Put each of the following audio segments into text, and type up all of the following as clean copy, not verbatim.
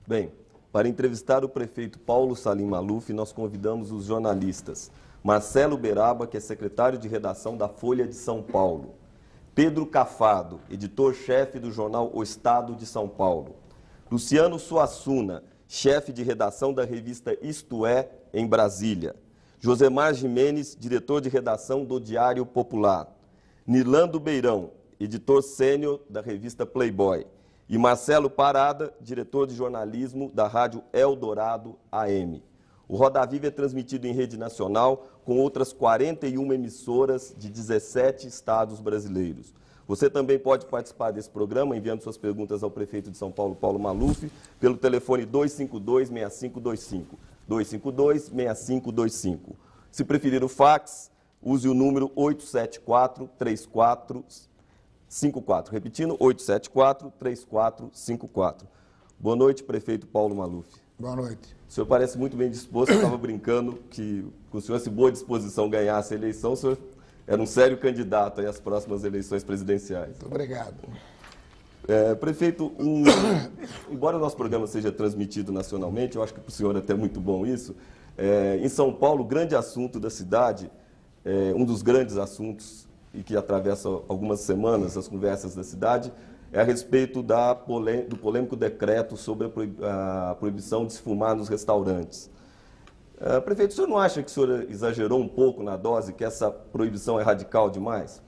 Bem, para entrevistar o prefeito Paulo Salim Maluf, nós convidamos os jornalistas Marcelo Beraba, que é secretário de redação da Folha de São Paulo, Pedro Cafado, editor-chefe do jornal O Estado de São Paulo, Luciano Suassuna, chefe de redação da revista Isto É, em Brasília, Josemar Gimenez, diretor de redação do Diário Popular, Nirlando Beirão, editor sênior da revista Playboy, e Marcelo Parada, diretor de jornalismo da Rádio Eldorado AM. O Roda Viva é transmitido em rede nacional com outras 41 emissoras de 17 estados brasileiros. Você também pode participar desse programa enviando suas perguntas ao prefeito de São Paulo, Paulo Maluf, pelo telefone 252-6525. 252-6525. Se preferir o fax, use o número 874-3454. Repetindo, 874-3454. Boa noite, prefeito Paulo Maluf. Boa noite. O senhor parece muito bem disposto. Eu estava brincando que o senhor, se boa disposição, ganhasse a eleição, o senhor era um sério candidato às próximas eleições presidenciais. Muito obrigado. Prefeito, embora o nosso programa seja transmitido nacionalmente, eu acho que para o senhor é até muito bom isso, em São Paulo, o grande assunto da cidade, um dos grandes assuntos e que atravessa algumas semanas as conversas da cidade, é a respeito do polêmico decreto sobre a proibição de se fumar nos restaurantes. Prefeito, o senhor não acha que o senhor exagerou um pouco na dose, que essa proibição é radical demais?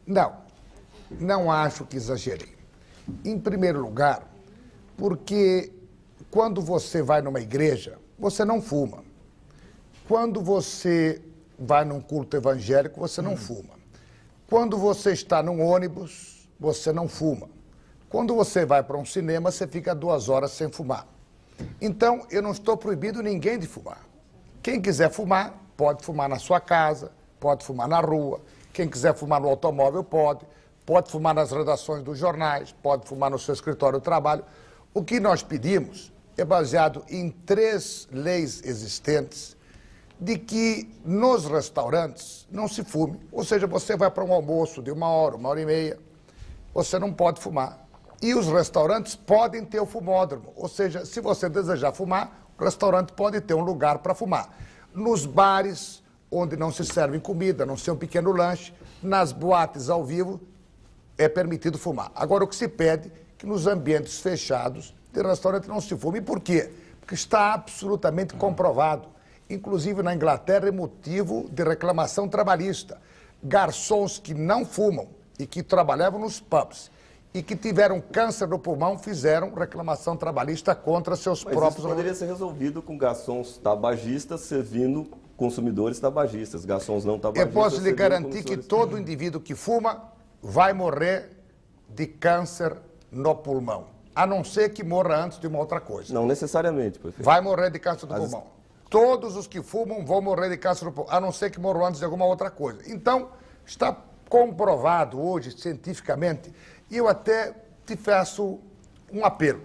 Não acho que exagerei. Em primeiro lugar, porque quando você vai numa igreja, você não fuma. Quando você vai num culto evangélico, você não fuma. Quando você está num ônibus, você não fuma. Quando você vai para um cinema, você fica 2 horas sem fumar. Então, eu não estou proibindo ninguém de fumar. Quem quiser fumar, pode fumar na sua casa, pode fumar na rua. Quem quiser fumar no automóvel, pode fumar nas redações dos jornais, pode fumar no seu escritório de trabalho. O que nós pedimos é baseado em 3 leis existentes de que nos restaurantes não se fume. Ou seja, você vai para um almoço de 1 hora, 1h30, você não pode fumar. E os restaurantes podem ter o fumódromo. Ou seja, se você desejar fumar, o restaurante pode ter um lugar para fumar. Nos bares, onde não se serve comida, não ser um pequeno lanche, nas boates ao vivo, é permitido fumar. Agora, o que se pede é que nos ambientes fechados de restaurante não se fume. E por quê? Porque está absolutamente comprovado. Inclusive, na Inglaterra, é motivo de reclamação trabalhista. Garçons que não fumam e que trabalhavam nos pubs e que tiveram câncer no pulmão fizeram reclamação trabalhista contra seus próprios... Isso poderia ser resolvido com garçons tabagistas servindo consumidores tabagistas, garçons não tabagistas... Eu posso lhe garantir que todo indivíduo que fuma vai morrer de câncer no pulmão, a não ser que morra antes de uma outra coisa. Não necessariamente, prefeito. Vai morrer de câncer do pulmão. Todos os que fumam vão morrer de câncer no pulmão, a não ser que morram antes de alguma outra coisa. Então, está comprovado hoje, cientificamente, e eu até te faço um apelo.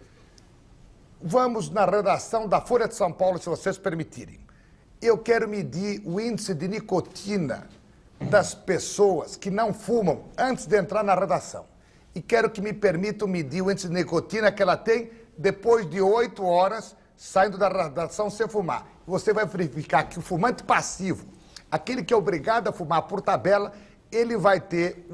Vamos na redação da Folha de São Paulo, se vocês permitirem. Eu quero medir o índice de nicotina das pessoas que não fumam antes de entrar na redação. E quero que me permitam medir o índice de nicotina que ela tem depois de 8 horas saindo da redação sem fumar. Você vai verificar que o fumante passivo, aquele que é obrigado a fumar por tabela, ele vai ter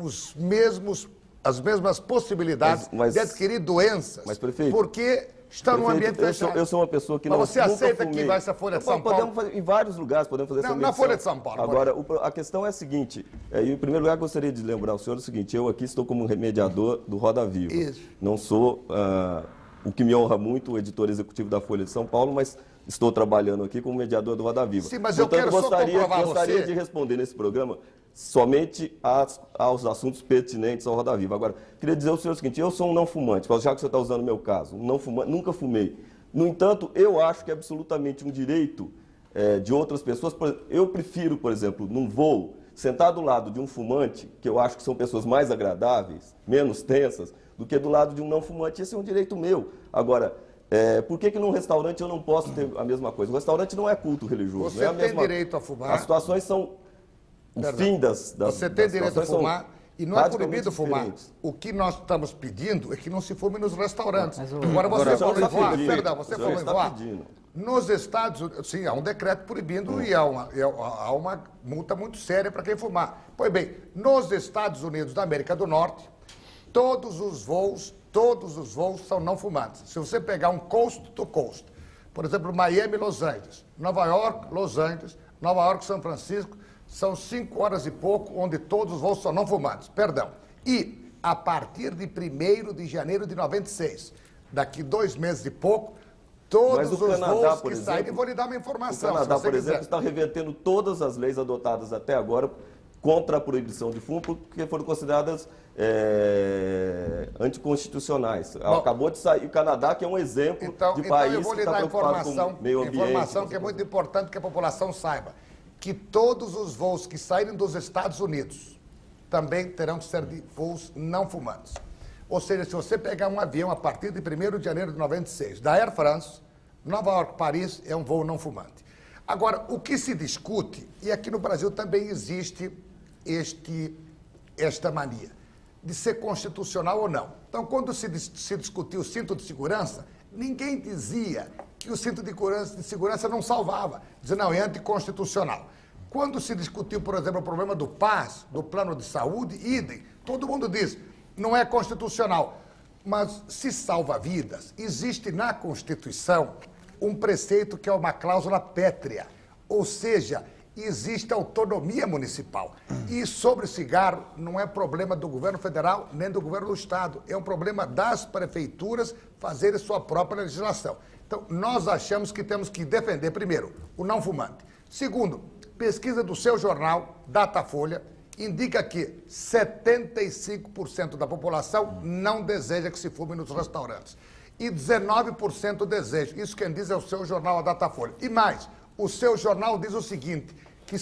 as mesmas possibilidades de adquirir doenças. Mas, prefeito, porque está num ambiente fechado. Eu sou uma pessoa que mas não você aceita que vai essa Folha de São Paulo? Podemos fazer, em vários lugares podemos fazer essa medição. Na Folha de São Paulo. Agora, a questão é a seguinte, em primeiro lugar, gostaria de lembrar ao senhor o seguinte, eu aqui estou como mediador do Roda Viva. Isso. Não sou, o que me honra muito, o editor executivo da Folha de São Paulo, mas estou trabalhando aqui como mediador do Roda Viva. Sim, mas eu quero gostaria de responder nesse programa somente aos assuntos pertinentes ao Roda Viva. Agora, queria dizer ao senhor o seguinte, eu sou um não fumante, já que você está usando o meu caso, um não fumante, nunca fumei. No entanto, eu acho que é absolutamente um direito de outras pessoas. Eu prefiro, por exemplo, num voo, sentar do lado de um fumante, que eu acho que são pessoas mais agradáveis, menos tensas, do que do lado de um não fumante. Esse é um direito meu. Agora, por que num restaurante eu não posso ter a mesma coisa? O restaurante não é culto religioso. Você não é tem direito a fumar. As situações são o fim das Você tem direito a fumar E não é proibido fumar. O que nós estamos pedindo é que não se fume nos restaurantes. Agora você falou em voar, perdão, você falou em voar. Nos Estados Unidos, sim, há um decreto proibindo e há uma multa muito séria para quem fumar. Pois bem, nos Estados Unidos da América do Norte, todos os voos são não fumantes. Se você pegar um coast to coast, por exemplo, Miami, Los Angeles, Nova York, Los Angeles, Nova York, São Francisco, são 5 horas e pouco, onde todos os voos são não fumantes. Perdão. E a partir de 1º de janeiro de 96, daqui 2 meses e pouco, todos os voos que saírem, vou lhe dar uma informação. O Canadá, por exemplo, está revertendo todas as leis adotadas até agora contra a proibição de fumo, porque foram consideradas anticonstitucionais. Bom, acabou de sair o Canadá, que é um exemplo de país que está preocupado com o meio ambiente. Informação que é muito importante que a população saiba, que todos os voos que saírem dos Estados Unidos também terão que ser de voos não fumantes. Ou seja, se você pegar um avião a partir de 1º de janeiro de 96, da Air France, Nova York, Paris, é um voo não fumante. Agora, o que se discute, e aqui no Brasil também existe esta mania, de ser constitucional ou não. Então, quando se discutiu o cinto de segurança, ninguém dizia que o cinto de segurança não salvava. Dizia, não, é anticonstitucional. Quando se discutiu, por exemplo, o problema do PAS, do plano de saúde, idem, todo mundo diz, não é constitucional. Mas se salva vidas, existe na Constituição um preceito que é uma cláusula pétrea, ou seja, existe autonomia municipal. E sobre o cigarro não é problema do governo federal nem do governo do estado, é um problema das prefeituras fazerem sua própria legislação. Então, nós achamos que temos que defender, primeiro, o não fumante. Segundo, pesquisa do seu jornal, Datafolha, indica que 75% da população não deseja que se fume nos restaurantes. E 19% deseja. Isso quem diz é o seu jornal, a Datafolha. E mais, o seu jornal diz o seguinte, que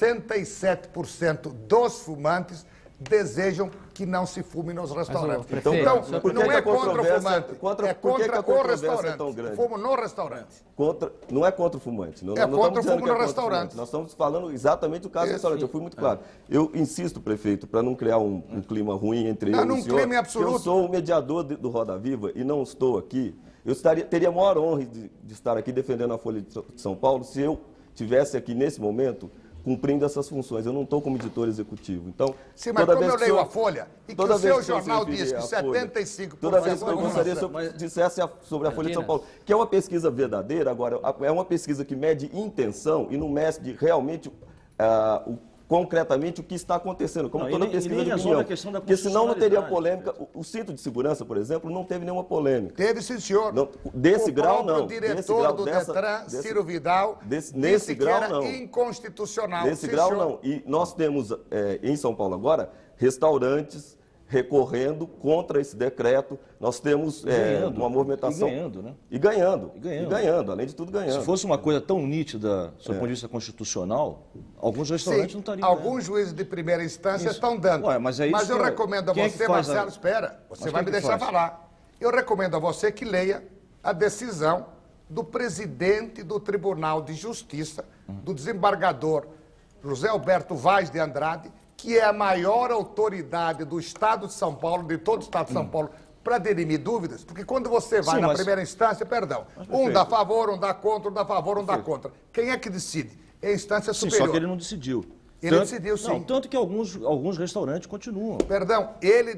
67% dos fumantes desejam que não se fume nos restaurantes. Então, não é contra o fumante, é contra o restaurante. Tão grande? Fumo no restaurante. Não é contra o fumante. Não, é contra o fumo no restaurante. Nós estamos falando exatamente do caso do restaurante. Eu fui muito claro. Eu insisto, prefeito, para não criar um clima ruim entre eu e o senhor, clima absoluto. eu sou o mediador do Roda Viva e não estou aqui. Eu teria a maior honra de estar aqui defendendo a Folha de São Paulo se eu estivesse aqui nesse momento cumprindo essas funções. Eu não estou como editor executivo. Então, sim, mas como eu leio a Folha, e que o seu jornal diz que 75%... Toda vez que eu gostaria que eu dissesse sobre a Folha de São Paulo, que é uma pesquisa verdadeira, agora, é uma pesquisa que mede intenção e não mede realmente concretamente o que está acontecendo, como toda pesquisa de opinião. Porque senão não teria polêmica. O cinto de segurança, por exemplo, não teve nenhuma polêmica. Teve, sim, senhor. Não, desse grau, não. O diretor do Detran, Ciro Vidal, disse que era inconstitucional. Nesse grau, não. E nós temos, em São Paulo agora, restaurantes recorrendo contra esse decreto. Nós temos uma movimentação... E ganhando, né? E ganhando, além de tudo ganhando. Se fosse uma coisa tão nítida, do ponto de vista constitucional, alguns restaurantes não estariam alguns juízes de primeira instância estão dando. Ué, mas eu recomendo a você, Marcelo, espera, você vai me deixar falar. Eu recomendo a você que leia a decisão do presidente do Tribunal de Justiça, do desembargador José Alberto Vaz de Andrade, que é a maior autoridade do Estado de São Paulo, de todo o Estado de São Paulo, para dirimir dúvidas, porque quando você vai na primeira instância, um dá a favor, um dá contra, um dá a favor, um dá contra. Quem é que decide? É a instância superior. Só que ele não decidiu. Ele decidiu, sim. Não, tanto que alguns restaurantes continuam. Perdão, ele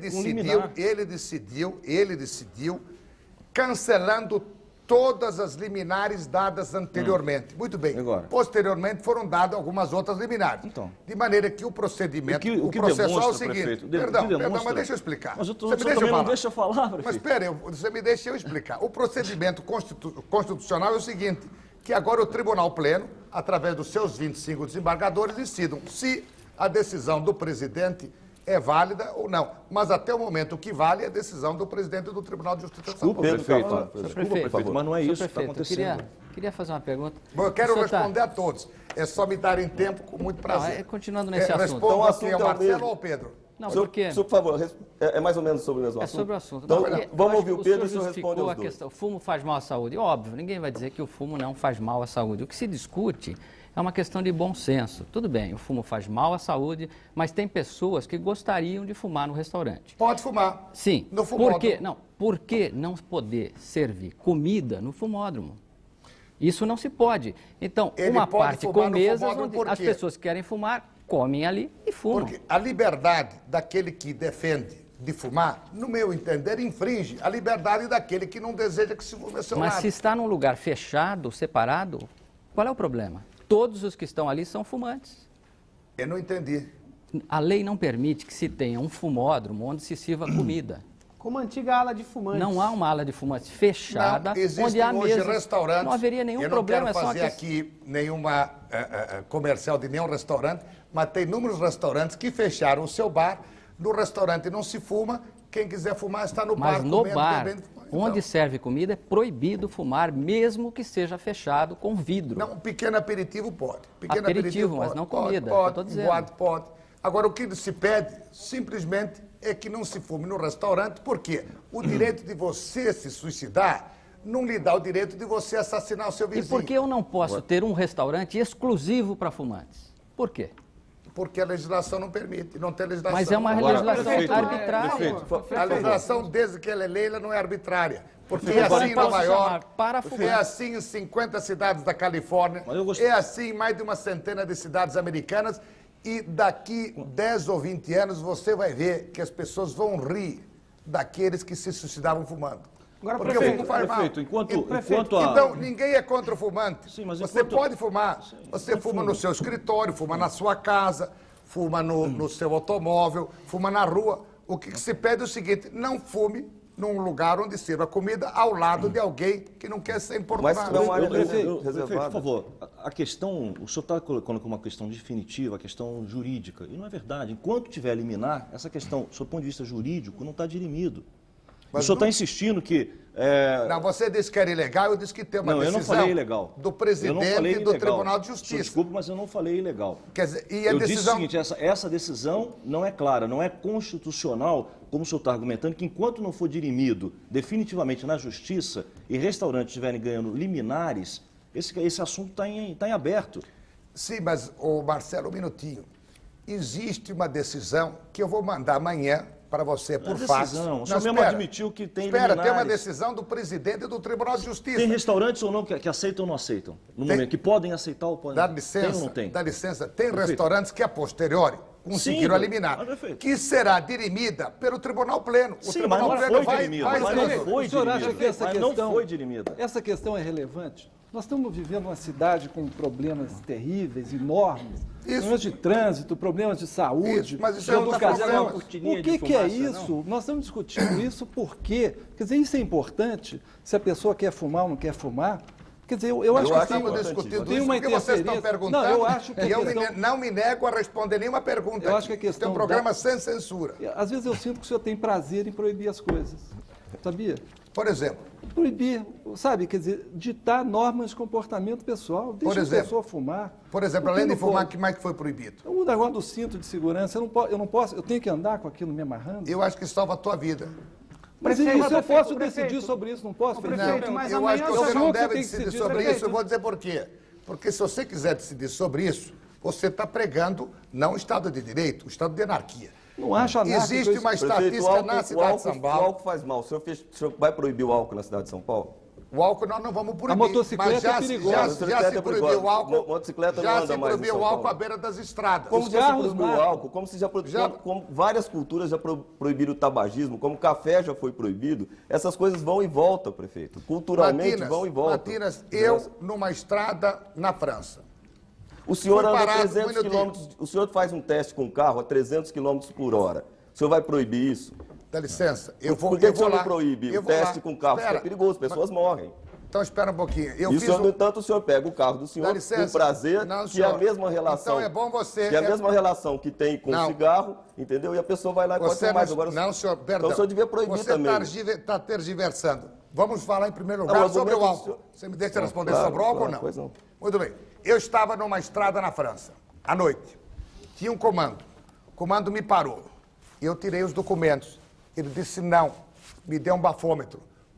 decidiu, cancelando todas as liminares dadas anteriormente. Muito bem. Agora. Posteriormente foram dadas algumas outras liminares. Então. De maneira que o procedimento, o que processual é o seguinte. seguinte. Perdão, mas deixa eu explicar. Mas você também não deixa eu falar, prefeito. Mas espera, você me deixa eu explicar. O procedimento constitucional é o seguinte, que agora o Tribunal Pleno, através dos seus 25 desembargadores, decidam se a decisão do presidente é válida ou não. Mas até o momento o que vale é a decisão do presidente do Tribunal de Justiça de São Paulo. Prefeito, mas não é isso que está acontecendo. Queria fazer uma pergunta. Bom, eu quero responder a todos. É só me darem tempo com muito prazer. Não, continuando nesse assunto. Respondo aqui ao Marcelo ou ao Pedro? Não, porque... Por favor, é mais ou menos sobre o mesmo assunto? É sobre o assunto. Então, vamos ouvir o Pedro e o senhor responde aos dois. O fumo faz mal à saúde? Óbvio, ninguém vai dizer que o fumo não faz mal à saúde. O que se discute É uma questão de bom senso. Tudo bem, o fumo faz mal à saúde, mas tem pessoas que gostariam de fumar no restaurante. Pode fumar. Sim. No fumódromo. Por que não poder servir comida no fumódromo? Isso não se pode. Então, Ele uma pode parte fumar com no mesas fumódromo onde por as quê? pessoas que querem fumar, comem ali e fumam. Porque a liberdade daquele que defende de fumar, no meu entender, infringe a liberdade daquele que não deseja que se fume ao seu Mas lado. se está num lugar fechado, separado, qual é o problema? Todos os que estão ali são fumantes. Eu não entendi. A lei não permite que se tenha um fumódromo onde se sirva comida. Como a antiga ala de fumantes. Não há uma ala de fumantes fechada, Não, existem onde há hoje mesas. restaurantes. Não haveria nenhum eu não problema. quero é só fazer uma aqui nenhuma comercial de nenhum restaurante, mas tem inúmeros restaurantes que fecharam o seu bar. No restaurante não se fuma, quem quiser fumar está no bar Mas no comendo, bar, bebendo. onde serve comida, é proibido fumar, mesmo que seja fechado com vidro. Não, um pequeno aperitivo pode. Pequeno Aperitivo, mas pode, não pode, comida, Pode, eu tô dizendo. pode. Agora, o que se pede, simplesmente, é que não se fume no restaurante, porque o direito de você se suicidar não lhe dá o direito de você assassinar o seu E vizinho. por que eu não posso ter um restaurante exclusivo para fumantes? Por quê? Porque a legislação não permite, não tem legislação. Mas é uma Agora, legislação prefeito, arbitrária. A legislação, desde que ela é lei, ela não é arbitrária. Porque é Agora, assim em posso Nova York, chamar para é fumar. assim em 50 cidades da Califórnia, Mas eu gostei. é assim em mais de uma centena de cidades americanas, e daqui 10 ou 20 anos você vai ver que as pessoas vão rir daqueles que se suicidavam fumando. Agora, Porque prefeito, o fumo faz mal. prefeito, enquanto a... Então, ninguém é contra o fumante. Sim, mas você enquanto- pode fumar. Você fuma no seu escritório, fuma na sua casa, fuma no seu automóvel, fuma na rua. O que se pede é o seguinte, não fume num lugar onde sirva comida ao lado de alguém que não quer ser importunado. Mas não há área Prefeito, reservada. por favor, a questão, o senhor está colocando como uma questão definitiva, a questão jurídica, e não é verdade. Enquanto tiver liminar, essa questão, do ponto de vista jurídico, não está dirimido. Mas o senhor está não- insistindo que... Não, você disse que era ilegal, eu disse que tem uma Não, eu decisão não falei ilegal. do Eu não presidente falei do ilegal. Tribunal de Senhor, Justiça. desculpe, mas eu não falei ilegal. Quer dizer, e a Eu disse o decisão... seguinte, essa decisão não é clara, não é constitucional, como o senhor está argumentando, que enquanto não for dirimido definitivamente na justiça e restaurantes estiverem ganhando liminares, esse assunto está em aberto. Sim, mas, ô Marcelo, um minutinho. Existe uma decisão que eu vou mandar amanhã para você por fax. Decisão. O senhor mesmo espera. admitiu que tem Espera, tem uma liminares. decisão do presidente do Tribunal de Justiça. Tem restaurantes ou não que aceitam ou não aceitam? No Tem. momento, que podem aceitar ou podem Dá não? licença, Tem ou não tem? dá licença. Tem Perfeito. restaurantes que, a posteriori, conseguiram Sim, eliminar. mas perfeito. Que será dirimida pelo Tribunal Pleno. O Sim, Tribunal mas não Pleno foi dirimida. vai Mas não escolher. foi O senhor acha dirimida. que essa Mas questão, não foi dirimida. essa questão é relevante? Nós estamos vivendo uma cidade com problemas terríveis, enormes. Problemas de trânsito, problemas de saúde, Isso, mas isso de é outro educação. problema. O que é isso? Nós estamos discutindo isso por quê? Quer dizer, isso é importante? Se a pessoa quer fumar ou não quer fumar? Quer dizer, eu acho que Estamos discutindo tem isso uma porque vocês estão interferência. perguntando. Não, eu acho que a e eu questão- não me nego a responder nenhuma pergunta. Eu acho que a aqui. questão Tem um programa da- sem censura. Às vezes eu sinto que o senhor tem prazer em proibir as coisas. Sabia? Por exemplo, Proibir, sabe, quer dizer, ditar normas de comportamento pessoal. Deixa a exemplo, pessoa fumar. além de Não fumar, pode. que mais que foi proibido? O negócio do cinto de segurança, eu não posso, eu tenho que andar com aquilo me amarrando. Eu acho que salva a tua vida. Mas Prefeito, isso eu prefeito, posso prefeito. decidir sobre isso, não posso? Prefeito, Não, mas eu amanhã acho que o você não assunto deve tem que decidir decidir, sobre prefeito. isso. Eu vou dizer por quê. Porque se você quiser decidir sobre isso, você está pregando não o Estado de Direito, o Estado de anarquia. Não acho anárquico Existe isso. uma estatística na cidade de São o Paulo. álcool faz mal. O senhor vai proibir o álcool na cidade de São Paulo? O álcool nós não vamos proibir. A motocicleta mas já, é perigosa. Já, A já motocicleta se é proibiu perigosa. o álcool. Motocicleta não já anda se mais em proibiu São o álcool Paulo. à beira das estradas. Como Os já se carros proibiu o marcam. álcool, como várias culturas já proibiram o tabagismo, como o café já foi proibido, essas coisas vão e voltam, prefeito. Culturalmente vão e voltam. Matinas, eu numa estrada na França. O senhor Fui anda parado, 300 um minutinho. quilômetros, o senhor faz um teste com o carro a 300 km por hora. O senhor vai proibir isso? Dá licença. Eu vou, Por que eu o senhor vou não lá. proíbe Eu o vou teste lá. com o carro? Isso Espera. é perigoso, pessoas morrem. Então espera um pouquinho. Eu E o fiz senhor, um- no entanto, o senhor pega o carro do senhor Dá licença. com prazer, Não, que é a senhor. mesma relação. Então é bom você- Que é a mesma relação que tem com Não. o cigarro, entendeu? E a pessoa vai lá e pode Você ter mais. Agora, não, senhor, perdão. Então o senhor devia proibir você também. Você está tergiversando. Vamos falar em primeiro Não, lugar o sobre o argumento do álcool. senhor- Você me deixa Não, responder claro, sobre o álcool claro, ou não? pois não. Muito bem. Eu estava numa estrada na França, à noite. Tinha um comando. O comando me parou. Eu tirei os documentos. Ele disse não. Me deu um bafômetro.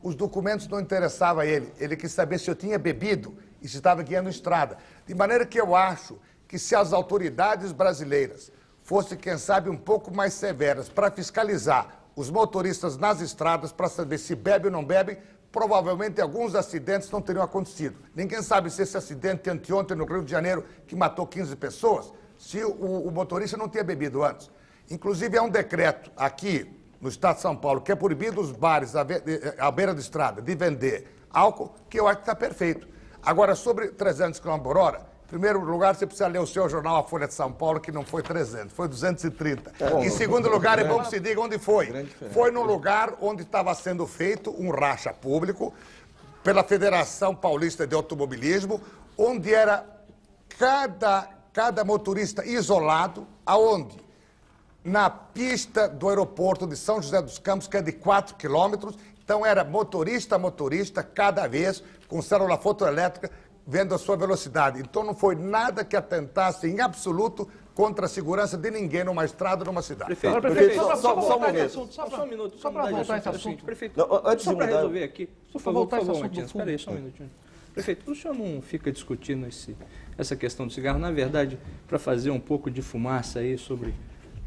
os documentos não interessavam a ele. Ele quis saber se eu tinha bebido e se estava guiando estrada. De maneira que eu acho que se as autoridades brasileiras fossem, quem sabe, um pouco mais severas para fiscalizar os motoristas nas estradas, para saber se bebe ou não bebe, provavelmente alguns acidentes não teriam acontecido. Ninguém sabe se esse acidente anteontem no Rio de Janeiro, que matou 15 pessoas, se o motorista não tinha bebido antes. Inclusive, há um decreto aqui no estado de São Paulo que é proibido os bares à beira da estrada de vender álcool, que eu acho que está perfeito. Agora, sobre 300 km por hora, em primeiro lugar, você precisa ler o seu jornal, a Folha de São Paulo, que não foi 300, foi 230. Em segundo lugar, é bom que se diga onde foi. Foi no lugar onde estava sendo feito um racha público pela Federação Paulista de Automobilismo, onde era cada motorista isolado, aonde? Na pista do aeroporto de São José dos Campos, que é de 4 quilômetros. Então, era motorista a motorista, cada vez, com célula fotoelétrica, vendo a sua velocidade. Então, não foi nada que atentasse em absoluto contra a segurança de ninguém numa estrada, numa cidade. Prefeito, só um minuto. Só para voltar esse assunto. Prefeito, Não, antes só de para mudar... resolver aqui, Só para voltar esse assunto. Espera aí, só um minutinho. Prefeito, o senhor não fica discutindo essa questão do cigarro? Na verdade, para fazer um pouco de fumaça aí sobre...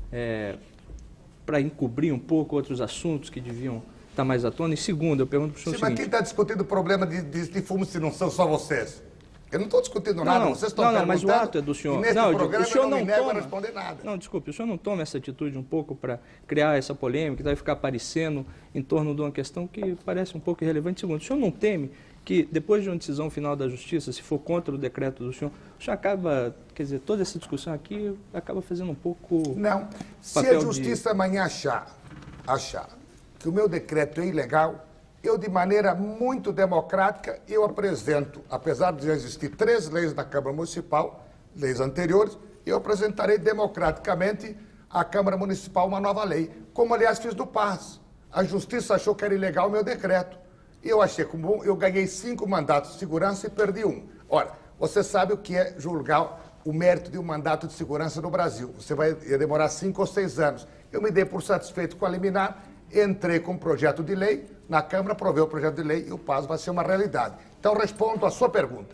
para encobrir um pouco outros assuntos que deviam estar mais à tona. E segundo, eu pergunto para o senhor o Mas seguinte... quem está discutindo o problema de fumo se não são só vocês? Eu não estou discutindo nada, Não, vocês estão perguntando. mas o ato é do senhor. E nesse Não, programa o senhor eu não não me nego toma. a responder nada. Não, desculpe, o senhor não toma essa atitude um pouco para criar essa polêmica, vai ficar aparecendo em torno de uma questão que parece um pouco irrelevante. Segundo, o senhor não teme que depois de uma decisão final da Justiça, se for contra o decreto do senhor, o senhor acaba, quer dizer, toda essa discussão aqui acaba fazendo um pouco... Não, se a Justiça amanhã achar que o meu decreto é ilegal, eu, de maneira muito democrática, eu apresento, apesar de já existir 3 leis na Câmara Municipal, leis anteriores, eu apresentarei democraticamente à Câmara Municipal uma nova lei, como, aliás, fiz do PAS. A Justiça achou que era ilegal o meu decreto. E eu achei como bom, eu ganhei 5 mandatos de segurança e perdi 1. Ora, você sabe o que é julgar o mérito de um mandato de segurança no Brasil. Ia demorar 5 ou 6 anos. Eu me dei por satisfeito com a liminar, entrei com um projeto de lei, na Câmara aprovei o projeto de lei e o PAS vai ser uma realidade. Então, respondo à sua pergunta.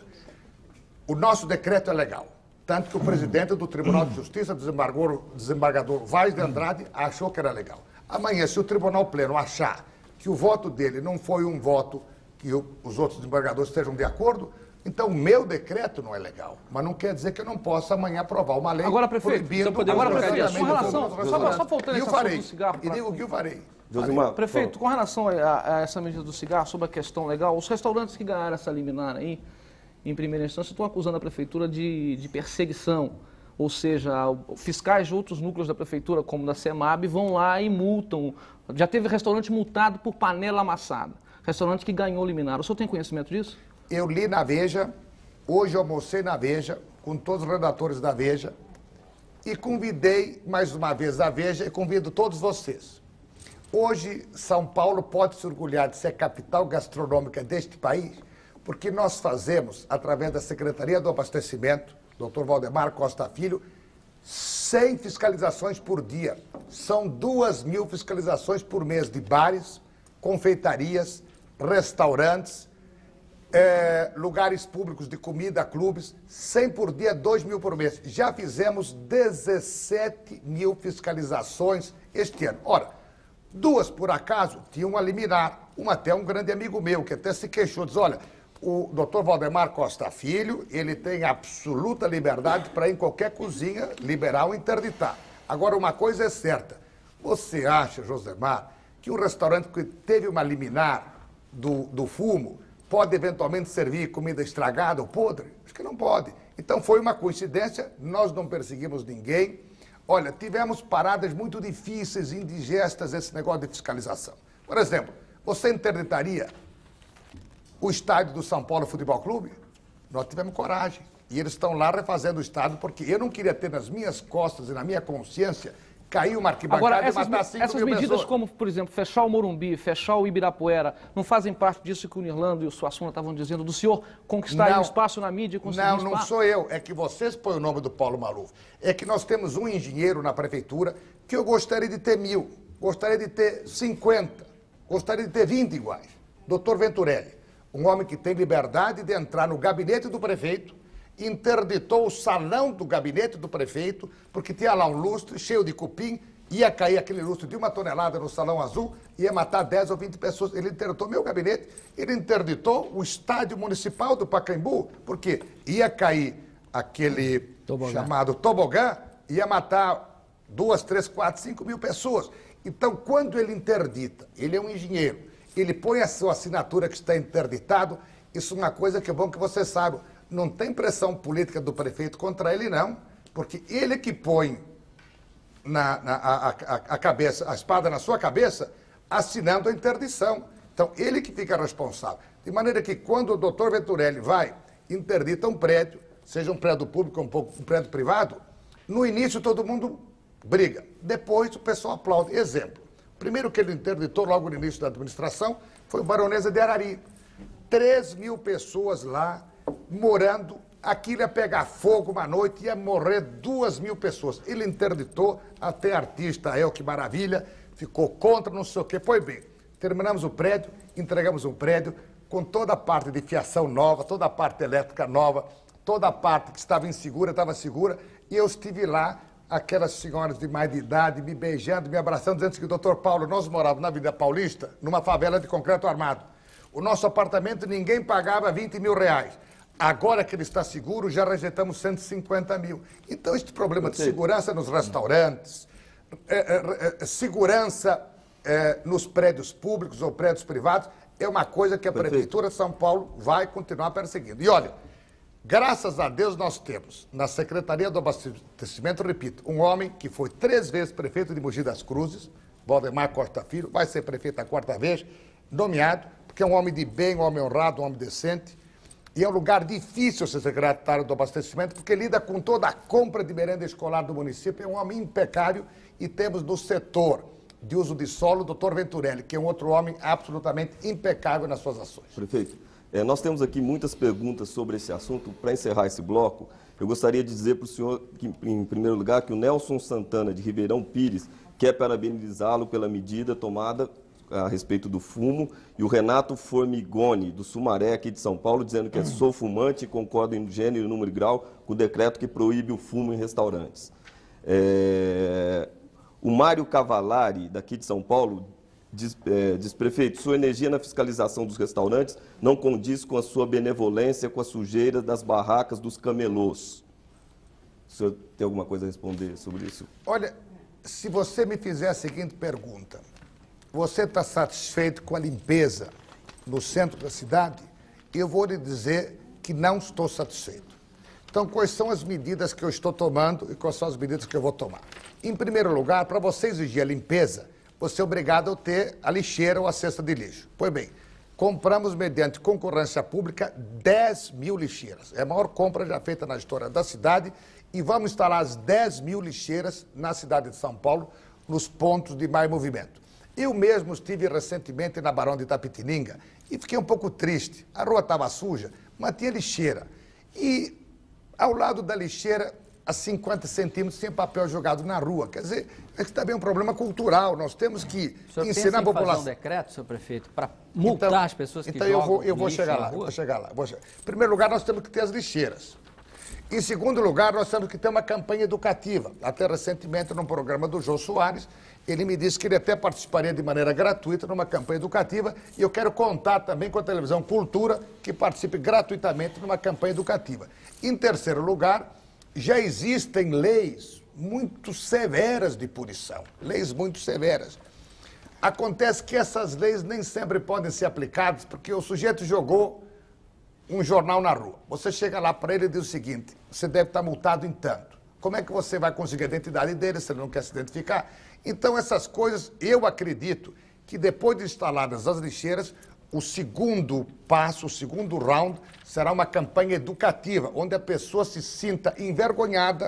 O nosso decreto é legal. Tanto que o presidente do Tribunal de Justiça, desembargador Vaz de Andrade, achou que era legal. Amanhã, se o Tribunal Pleno achar que o voto dele não foi um voto que os outros desembargadores estejam de acordo, então o meu decreto não é legal. Mas não quer dizer que eu não possa amanhã aprovar uma lei Agora, prefeito, proibindo... então podemos Agora, trocar de prefeito, com relação... Só voltando esse assunto do cigarro... E digo o que eu farei. Josimar, Prefeito, com relação a essa medida do cigarro, sobre a questão legal, os restaurantes que ganharam essa liminar aí, em primeira instância, estão acusando a prefeitura de perseguição. Ou seja, fiscais de outros núcleos da prefeitura, como da CEMAB, vão lá e multam. Já teve restaurante multado por panela amassada. Restaurante que ganhou liminar. O senhor tem conhecimento disso? Eu li na Veja, hoje almocei na Veja, com todos os redatores da Veja, e convidei mais uma vez a Veja e convido todos vocês. Hoje, São Paulo pode se orgulhar de ser capital gastronômica deste país, porque nós fazemos, através da Secretaria do Abastecimento, Dr. Valdemar Costa Filho, 100 fiscalizações por dia. São 2.000 fiscalizações por mês de bares, confeitarias, restaurantes, lugares públicos de comida, clubes, 100 por dia, 2.000 por mês. Já fizemos 17.000 fiscalizações este ano. Ora, 2, por acaso, tinham a liminar. Uma até um grande amigo meu, que até se queixou, diz, olha, o Dr. Valdemar Costa Filho, ele tem absoluta liberdade para em qualquer cozinha liberar ou interditar. Agora, uma coisa é certa. Você acha, Josemar, que um restaurante que teve uma liminar do fumo pode eventualmente servir comida estragada ou podre? Acho que não pode. Então, foi uma coincidência, nós não perseguimos ninguém. Olha, tivemos paradas muito difíceis, indigestas, esse negócio de fiscalização. Por exemplo, você interditaria o estádio do São Paulo Futebol Clube? Nós tivemos coragem. E eles estão lá refazendo o estádio, porque eu não queria ter nas minhas costas e na minha consciência cair uma arquibancada Agora, e matar 5 essas mil medidas pessoas. como, por exemplo, fechar o Morumbi, fechar o Ibirapuera, não fazem parte disso que o Nirlando e o Suassuna estavam dizendo, do senhor conquistar aí um espaço na mídia e conseguir Não, um não espaço? sou eu. É que vocês põem o nome do Paulo Maluf. É que nós temos um engenheiro na prefeitura que eu gostaria de ter 1.000, gostaria de ter 50, gostaria de ter 20 iguais. Dr. Venturelli, um homem que tem liberdade de entrar no gabinete do prefeito, interditou o salão do gabinete do prefeito, porque tinha lá um lustre cheio de cupim, ia cair aquele lustre de 1 tonelada no Salão Azul, ia matar 10 ou 20 pessoas. Ele interditou meu gabinete, ele interditou o estádio municipal do Pacaembu, porque ia cair aquele chamado tobogã, ia matar 2, 3, 4, 5 mil pessoas. Então, quando ele interdita, ele é um engenheiro, ele põe a sua assinatura que está interditado, isso é uma coisa que é bom que você saiba. Não tem pressão política do prefeito contra ele, não, porque ele que põe a cabeça, a espada na sua cabeça, assinando a interdição. Então, ele que fica responsável. De maneira que, quando o doutor Venturelli vai, interdita um prédio, seja um prédio público ou um prédio privado, no início todo mundo briga. Depois o pessoal aplaude. Exemplo. Primeiro que ele interditou logo no início da administração foi o Baronesa de Arari. 3 mil pessoas lá morando, aquilo ia pegar fogo uma noite, ia morrer 2 mil pessoas. Ele interditou, até artista, que maravilha, ficou contra, não sei o quê. Pois bem, terminamos o prédio, entregamos um prédio com toda a parte de fiação nova, toda a parte elétrica nova, toda a parte que estava insegura, estava segura, e eu estive lá, aquelas senhoras de mais de idade, me beijando, me abraçando, dizendo que, doutor Paulo, nós morávamos na Avenida Paulista, numa favela de concreto armado. O nosso apartamento ninguém pagava 20 mil reais. Agora que ele está seguro, já rejeitamos 150 mil. Então, este problema de segurança nos restaurantes, segurança nos prédios públicos ou prédios privados, é uma coisa que a Prefeitura de São Paulo vai continuar perseguindo. E olha, graças a Deus nós temos, na Secretaria do Abastecimento, repito, um homem que foi 3 vezes prefeito de Mogi das Cruzes, Valdemar Costa Filho, vai ser prefeito a 4ª vez, nomeado, porque é um homem de bem, um homem honrado, um homem decente. E é um lugar difícil ser secretário do abastecimento, porque lida com toda a compra de merenda escolar do município. É um homem impecável. E temos no setor de uso de solo o doutor Venturelli, que é um outro homem absolutamente impecável nas suas ações. Prefeito, nós temos aqui muitas perguntas sobre esse assunto. Para encerrar esse bloco, eu gostaria de dizer para o senhor, que, em primeiro lugar, que o Nelson Santana, de Ribeirão Pires, quer parabenizá-lo pela medida tomada a respeito do fumo, e o Renato Formigoni, do Sumaré, aqui de São Paulo, dizendo que sou fumante e concordo em gênero, número e grau com o decreto que proíbe o fumo em restaurantes. O Mário Cavalari, daqui de São Paulo, diz, prefeito, sua energia na fiscalização dos restaurantes não condiz com a sua benevolência com a sujeira das barracas dos camelôs. O senhor tem alguma coisa a responder sobre isso? Olha, se você me fizer a seguinte pergunta: você está satisfeito com a limpeza no centro da cidade? Eu vou lhe dizer que não estou satisfeito. Então, quais são as medidas que eu estou tomando e quais são as medidas que eu vou tomar? Em primeiro lugar, para você exigir a limpeza, você é obrigado a ter a lixeira ou a cesta de lixo. Pois bem, compramos, mediante concorrência pública, 10 mil lixeiras. É a maior compra já feita na história da cidade, e vamos instalar as 10 mil lixeiras na cidade de São Paulo, nos pontos de mais movimento. Eu mesmo estive recentemente na Barão de Itapetininga e fiquei um pouco triste. A rua estava suja, mas tinha lixeira. E ao lado da lixeira, a 50 centímetros, tinha papel jogado na rua. Quer dizer, é que também é um problema cultural. Nós temos que ensinar a população. Fazer um decreto, senhor prefeito, para multar as pessoas que jogam Então eu vou chegar lá. Em primeiro lugar, nós temos que ter as lixeiras. Em segundo lugar, nós temos que ter uma campanha educativa. Até recentemente, num programa do Jô Soares, ele me disse que ele até participaria de maneira gratuita numa campanha educativa, e eu quero contar também com a Televisão Cultura, que participe gratuitamente numa campanha educativa. Em terceiro lugar, já existem leis muito severas de punição, leis muito severas. Acontece que essas leis nem sempre podem ser aplicadas, porque o sujeito jogou um jornal na rua. Você chega lá para ele e diz o seguinte: você deve estar multado em tanto. Como é que você vai conseguir a identidade dele se ele não quer se identificar? Então, essas coisas, eu acredito que depois de instaladas as lixeiras, o segundo passo, o segundo round, será uma campanha educativa, onde a pessoa se sinta envergonhada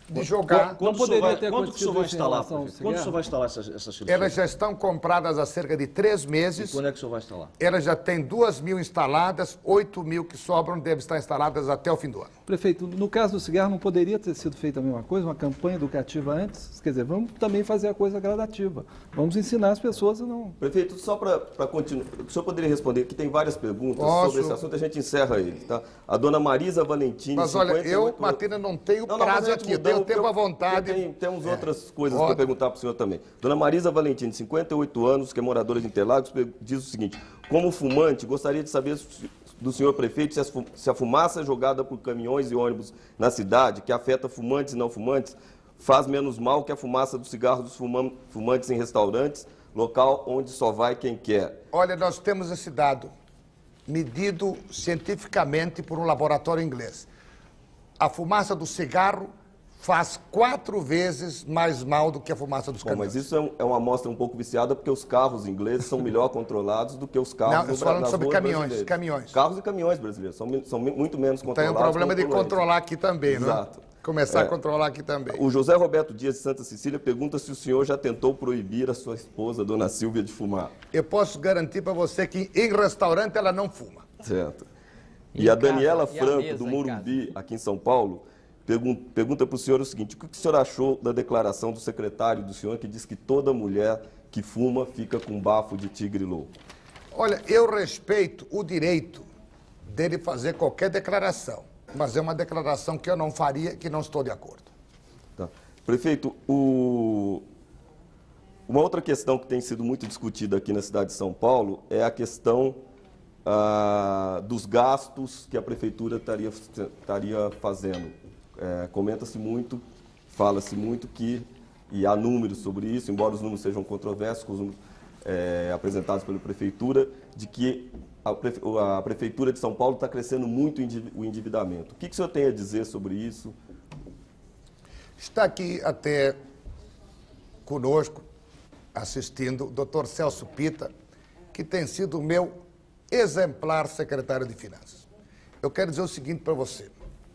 de jogar. Quando poderia vai, ter quando que o senhor vai acontecido isso em instalar? relação ao Prefeito? Quando o senhor vai instalar essas soluções? Elas já estão compradas há cerca de 3 meses. E quando é que o senhor vai instalar? Elas já têm 2.000 instaladas, 8.000 que sobram devem estar instaladas até o fim do ano. Prefeito, no caso do cigarro, não poderia ter sido feita a mesma coisa, uma campanha educativa antes? Quer dizer, vamos também fazer a coisa gradativa. Vamos ensinar as pessoas a não... Prefeito, só para continuar, o senhor poderia responder, que tem várias perguntas Posso? sobre esse assunto, a gente encerra ele, tá? A dona Marisa Valentini, Mas olha, 58 Martina, não tenho Não, mas prazo a gente aqui, eu mudou, tenho tempo porque à vontade. Temos outras coisas Ótimo. para perguntar para o senhor também. Dona Marisa Valentini, 58 anos, que é moradora de Interlagos, diz o seguinte: como fumante, gostaria de saber do senhor prefeito se a fumaça jogada por caminhões e ônibus na cidade, que afeta fumantes e não fumantes, faz menos mal que a fumaça do cigarro dos fumantes em restaurantes, local onde só vai quem quer. Olha, nós temos esse dado medido cientificamente por um laboratório inglês. A fumaça do cigarro faz 4 vezes mais mal do que a fumaça dos Bom, caminhões. mas isso é uma amostra um pouco viciada, porque os carros ingleses são melhor controlados do que os carros Não, eu estou falando nas sobre ruas caminhões, brasileiras. caminhões. Carros e caminhões brasileiros são muito menos Tem controlados. um problema de pelo poluente. controlar aqui também, né? Exato. Começar a controlar aqui também. O José Roberto Dias de Santa Cecília pergunta se o senhor já tentou proibir a sua esposa, dona Silvia, de fumar. Eu posso garantir para você que em restaurante ela não fuma. Certo. Em E a casa, Daniela e a Franco, mesa do em Morumbi, aqui em São Paulo, pergunta para o senhor o seguinte: o que o senhor achou da declaração do secretário do senhor que diz que toda mulher que fuma fica com bafo de tigre louco? Olha, eu respeito o direito dele fazer qualquer declaração, mas é uma declaração que eu não faria, que não estou de acordo. Tá. Prefeito, uma outra questão que tem sido muito discutida aqui na cidade de São Paulo é a questão dos gastos que a prefeitura estaria fazendo. Comenta-se muito, fala-se muito e há números sobre isso, embora os números sejam controversos, os números apresentados pela prefeitura, de que a prefeitura de São Paulo está crescendo muito o endividamento. O que o senhor tem a dizer sobre isso? Está aqui até conosco, assistindo, o doutor Celso Pitta, que tem sido o meu exemplar secretário de Finanças. Eu quero dizer o seguinte para você.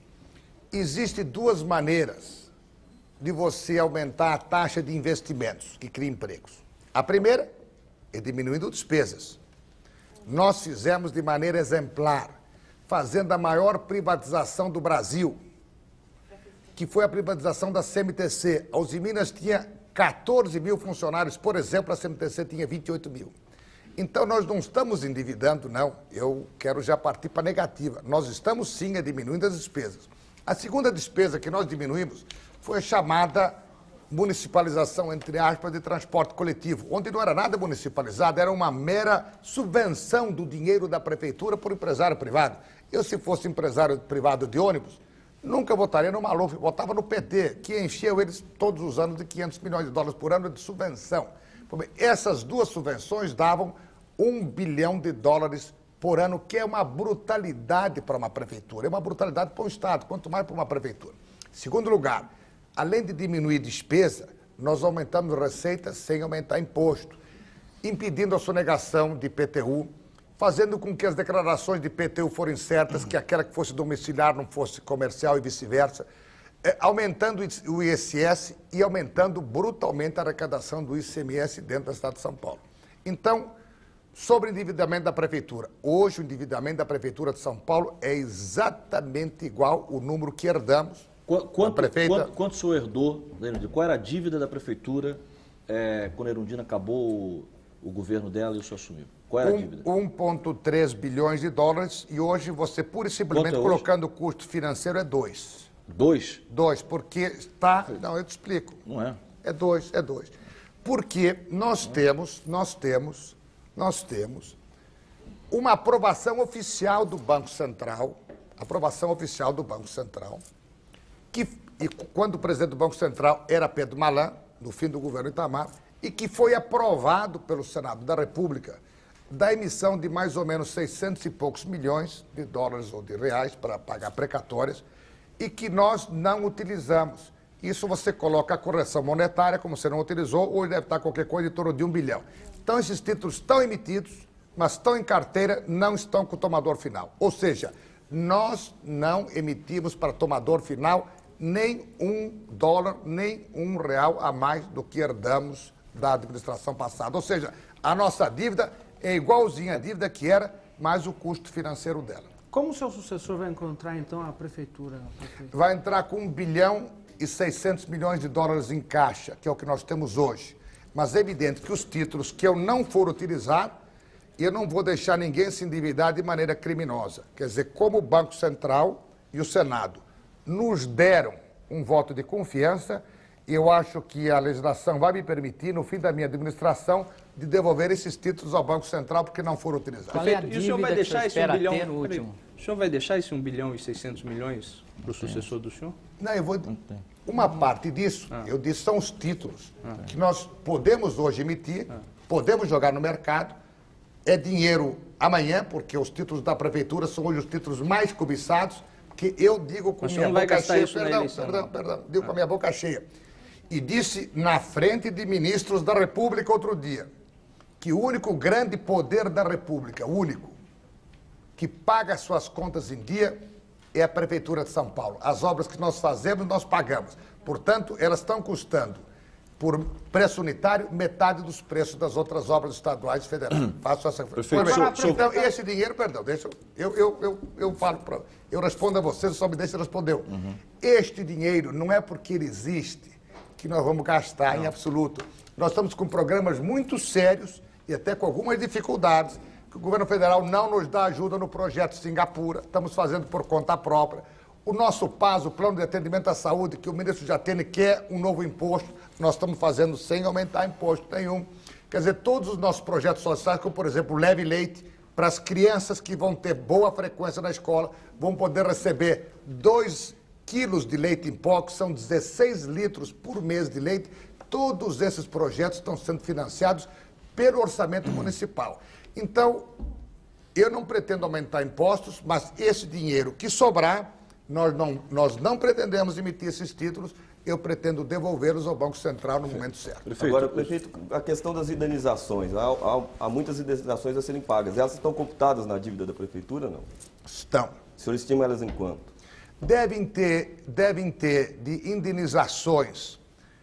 Existem 2 maneiras de você aumentar a taxa de investimentos que cria empregos. A primeira é diminuindo despesas. Nós fizemos de maneira exemplar, fazendo a maior privatização do Brasil, que foi a privatização da CMTC. A Uzi Minas tinha 14 mil funcionários, por exemplo, a CMTC tinha 28 mil. Então, nós não estamos endividando, não. Eu quero já partir para a negativa. Nós estamos, sim, diminuindo as despesas. A segunda despesa que nós diminuímos foi a chamada municipalização, entre aspas, de transporte coletivo, onde não era nada municipalizado, era uma mera subvenção do dinheiro da prefeitura por empresário privado. Eu, se fosse empresário privado de ônibus, nunca votaria no Maluf, votava no PT, que encheu eles todos os anos de 500 milhões de dólares por ano de subvenção. Essas 2 subvenções davam $1 bilhão por ano, que é uma brutalidade para uma prefeitura, é uma brutalidade para o Estado, quanto mais para uma prefeitura. Segundo lugar, além de diminuir despesa, nós aumentamos receitas sem aumentar imposto, impedindo a sonegação de IPTU, fazendo com que as declarações de IPTU forem certas, que aquela que fosse domiciliar não fosse comercial e vice-versa, aumentando o ISS e aumentando brutalmente a arrecadação do ICMS dentro da cidade de São Paulo. Então, sobre o endividamento da prefeitura, hoje o endividamento da prefeitura de São Paulo é exatamente igual ao número que herdamos. Quanto o senhor herdou, qual era a dívida da prefeitura quando a Erundina acabou o governo dela e o senhor assumiu? Qual era a dívida? 1,3 bilhões de dólares e hoje você pura e simplesmente colocando o custo financeiro é 2. 2? 2, porque está... Não, eu te explico. Não é? É 2. Porque nós temos uma aprovação oficial do Banco Central, que quando o presidente do Banco Central era Pedro Malan, no fim do governo Itamar, e que foi aprovado pelo Senado da República da emissão de mais ou menos 600 e poucos milhões de dólares ou de reais para pagar precatórias e que nós não utilizamos. Isso você coloca a correção monetária, como você não utilizou, hoje deve estar qualquer coisa em torno de 1 bilhão. Então, esses títulos estão emitidos, mas estão em carteira, não estão com o tomador final. Ou seja, nós não emitimos para tomador final nem $1, nem R$1 a mais do que herdamos da administração passada. Ou seja, a nossa dívida é igualzinha à dívida que era, mais o custo financeiro dela. Como o seu sucessor vai encontrar, então, a prefeitura? Vai entrar com $1 bilhão e 600 milhões de dólares em caixa, que é o que nós temos hoje. Mas é evidente que os títulos que eu não for utilizar, eu não vou deixar ninguém se endividar de maneira criminosa. Quer dizer, como o Banco Central e o Senado nos deram um voto de confiança, eu acho que a legislação vai me permitir, no fim da minha administração, de devolver esses títulos ao Banco Central porque não foram utilizados. Qual é a E o senhor vai dívida que deixar você esse 1 espera bilhão? ter no último? O senhor vai deixar esse 1 bilhão e 600 milhões para o sucessor do senhor? Não, eu vou... Uma parte disso, eu disse, são os títulos que nós podemos hoje emitir, podemos jogar no mercado, é dinheiro amanhã, porque os títulos da prefeitura são hoje os títulos mais cobiçados, que eu digo com Mas minha não vai boca gastar cheia, isso na eleição, digo com a minha boca cheia. E disse na frente de ministros da República outro dia, que o único grande poder da República, o único, que paga suas contas em dia é a Prefeitura de São Paulo. As obras que nós fazemos, nós pagamos. Portanto, elas estão custando, por preço unitário, metade dos preços das outras obras estaduais e federais. Faço essa... Prefeito, Então, esse dinheiro, perdão, deixa eu falo para... Eu respondo a você, só me deixa responder. Este dinheiro não é porque ele existe que nós vamos gastar em absoluto. Nós estamos com programas muito sérios e até com algumas dificuldades, que o governo federal não nos dá ajuda no projeto Singapura, estamos fazendo por conta própria. O nosso PAS, o Plano de Atendimento à Saúde, que o ministro Jatene quer um novo imposto, nós estamos fazendo sem aumentar imposto nenhum. Quer dizer, todos os nossos projetos sociais, como por exemplo o Leve Leite, para as crianças que vão ter boa frequência na escola, vão poder receber 2 quilos de leite em pó, que são 16 litros por mês de leite. Todos esses projetos estão sendo financiados pelo orçamento municipal. Então, eu não pretendo aumentar impostos, mas esse dinheiro que sobrar, nós não pretendemos emitir esses títulos, eu pretendo devolvê-los ao Banco Central no momento certo. Prefeito, agora, prefeito, a questão das indenizações, há muitas indenizações a serem pagas. Elas estão computadas na dívida da prefeitura ou não? Estão. O senhor estima elas em quanto? Devem ter de indenizações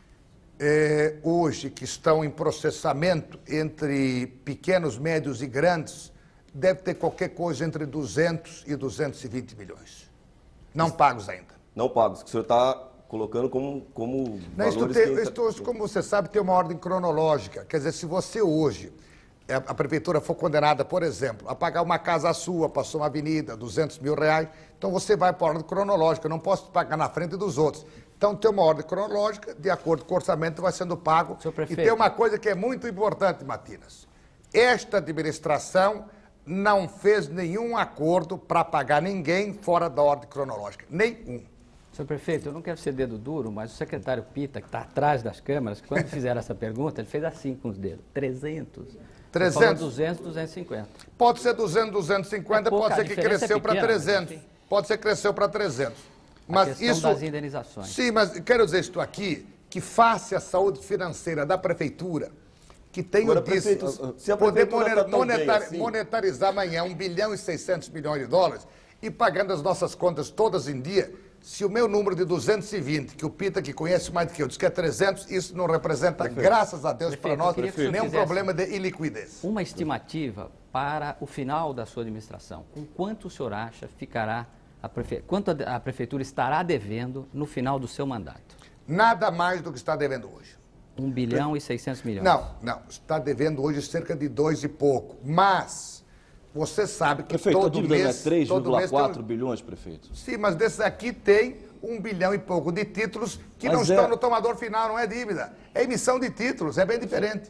hoje que estão em processamento entre pequenos, médios e grandes, deve ter qualquer coisa entre 200 e 220 milhões. Não pagos ainda. Não pagos, que o senhor está colocando como não, valores... como você sabe, tem uma ordem cronológica. Quer dizer, se você hoje, a prefeitura for condenada, por exemplo, a pagar uma casa sua, passou uma avenida, R$200 mil, então você vai para a ordem cronológica, eu não posso pagar na frente dos outros. Então tem uma ordem cronológica, de acordo com o orçamento vai sendo pago. E tem uma coisa que é muito importante, Matinas. Esta administração não fez nenhum acordo para pagar ninguém fora da ordem cronológica. Nenhum. Senhor prefeito, eu não quero ser dedo duro, mas o secretário Pita, que está atrás das câmeras, quando fizeram essa pergunta, ele fez assim com os dedos. 300. 300? 200, 250. Pode ser 200, 250, pode ser que cresceu para 300. Pode ser que cresceu para 300. Mas isso das indenizações. Sim, mas quero dizer isto aqui, que face a saúde financeira da prefeitura, que tem o disso, poder monetarizar amanhã 1 bilhão e 600 milhões de dólares e pagando as nossas contas todas em dia, se o meu número de 220, que o Pita, que conhece mais do que eu, diz que é 300, isso não representa, graças a Deus, para nós, nenhum problema de iliquidez. Uma estimativa para o final da sua administração. Com quanto o senhor acha ficará quanto a prefeitura estará devendo no final do seu mandato? Nada mais do que está devendo hoje. 1 bilhão e 600 milhões. Não. Está devendo hoje cerca de 2 e pouco. Mas você sabe que prefeito, todo mês... Prefeito, a dívida não é 3,4 um... bilhões, prefeito? Sim, mas desses aqui tem 1 bilhão e pouco de títulos que não estão no tomador final, não é dívida. É emissão de títulos, é bem diferente.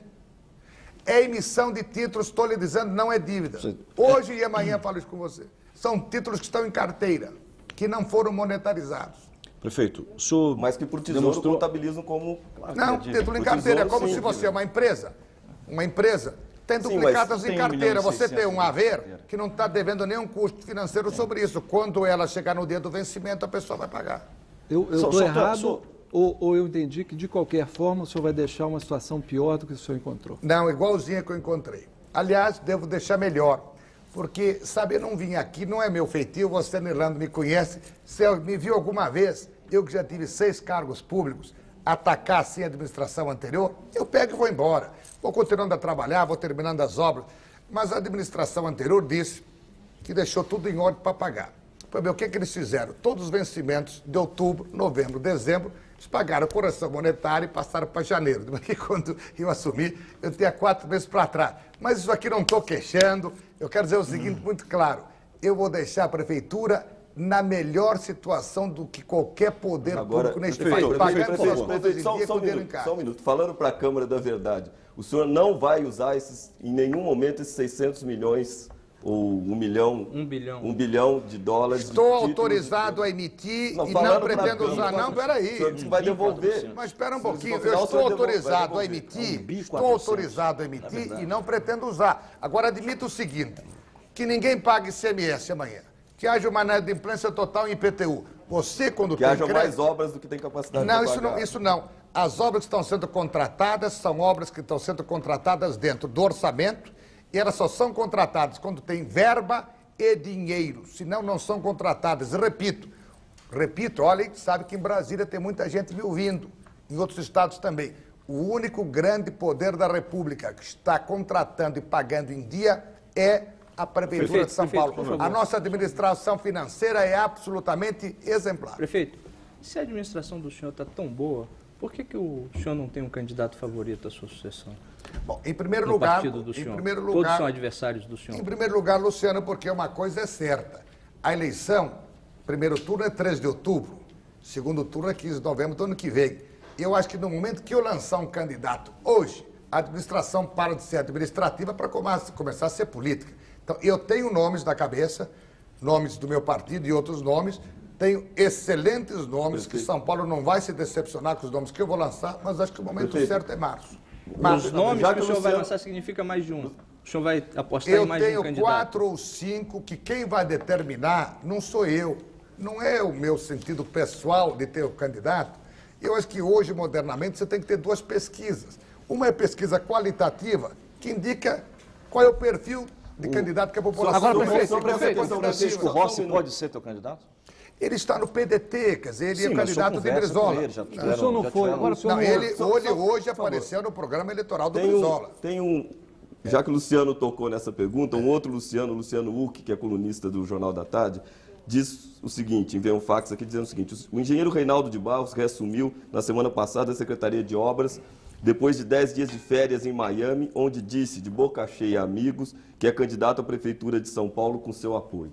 É emissão de títulos, estou lhe dizendo, não é dívida. Hoje e amanhã falo isso com você. São títulos que estão em carteira, que não foram monetarizados. Prefeito, o senhor... Mas que por tesouro contabilizam como... Não, título em carteira. É como se você é uma empresa. Uma empresa tem duplicadas em carteira. Você tem um haver que não está devendo nenhum custo financeiro sobre isso. Quando ela chegar no dia do vencimento, a pessoa vai pagar. Eu estou errado ou eu entendi que, de qualquer forma, o senhor vai deixar uma situação pior do que o senhor encontrou? Não, igualzinha que eu encontrei. Aliás, devo deixar melhor. Porque, sabe, eu não vim aqui, não é meu feitio, você, Nirlando, me conhece. Você me viu alguma vez eu que já tive 6 cargos públicos, atacar assim a administração anterior, eu pego e vou embora. Vou continuando a trabalhar, vou terminando as obras. Mas a administração anterior disse que deixou tudo em ordem para pagar. Para ver o que eles fizeram? Todos os vencimentos de outubro, novembro, dezembro, eles pagaram a correção monetária e passaram para janeiro. Porque quando eu assumi, eu tinha 4 meses para trás. Mas isso aqui não estou queixando. Eu quero dizer o seguinte muito claro. Eu vou deixar a prefeitura na melhor situação do que qualquer poder público neste país. Pagando suas contas em dia com dinheiro em casa. Só um minuto. Falando para a Câmara da Verdade, o senhor não vai usar em nenhum momento esses 600 milhões ou 1 bilhão de dólares. Estou autorizado a emitir e não pretendo usar. Não, peraí. O senhor disse que vai devolver. Mas espera um pouquinho. Eu estou autorizado a emitir, e não pretendo usar. Agora admito o seguinte, que ninguém pague ICMS amanhã. Que haja uma inadimplência total em IPTU. Você, quando que haja mais obras do que tem capacidade de pagar. Não, isso não. As obras que estão sendo contratadas são obras que estão sendo contratadas dentro do orçamento e elas só são contratadas quando tem verba e dinheiro. Senão, não são contratadas. Repito, olha, a gente sabe que em Brasília tem muita gente me ouvindo, em outros estados também. O único grande poder da República que está contratando e pagando em dia é a Prefeitura de São Paulo. A nossa administração financeira é absolutamente exemplar. Prefeito, se a administração do senhor está tão boa, por que o senhor não tem um candidato favorito à sua sucessão? Bom, em primeiro lugar, todos são adversários do senhor. Em primeiro lugar, Luciano, porque uma coisa é certa. A eleição, primeiro turno é 3 de outubro, segundo turno é 15 de novembro do ano que vem. Eu acho que no momento que eu lançar um candidato hoje, a administração para de ser administrativa para começar a ser política. Então, eu tenho nomes na cabeça, nomes do meu partido e outros nomes, tenho excelentes nomes, que São Paulo não vai se decepcionar com os nomes que eu vou lançar, mas acho que o momento certo é março. Os nomes que o senhor vai lançar significa mais de um. O senhor vai apostar em mais de um candidato? Eu tenho 4 ou 5 que quem vai determinar não sou eu. Não é o meu sentido pessoal de ter o candidato. Eu acho que hoje, modernamente, você tem que ter 2 pesquisas. Uma é pesquisa qualitativa, que indica qual é o perfil de candidato que a população... Agora, prefeito, Francisco Rossi pode ser teu candidato? Ele está no PDT, quer dizer, ele é candidato de Brizola. O senhor não foi. Ele hoje apareceu no programa eleitoral do Brizola. Já que o Luciano tocou nessa pergunta, um outro Luciano Huck, que é colunista do Jornal da Tarde, diz o seguinte, enviou um fax aqui dizendo o seguinte: o engenheiro Reinaldo de Barros reassumiu na semana passada a Secretaria de Obras, depois de 10 dias de férias em Miami, onde disse, de boca cheia a amigos, que é candidato à Prefeitura de São Paulo com seu apoio.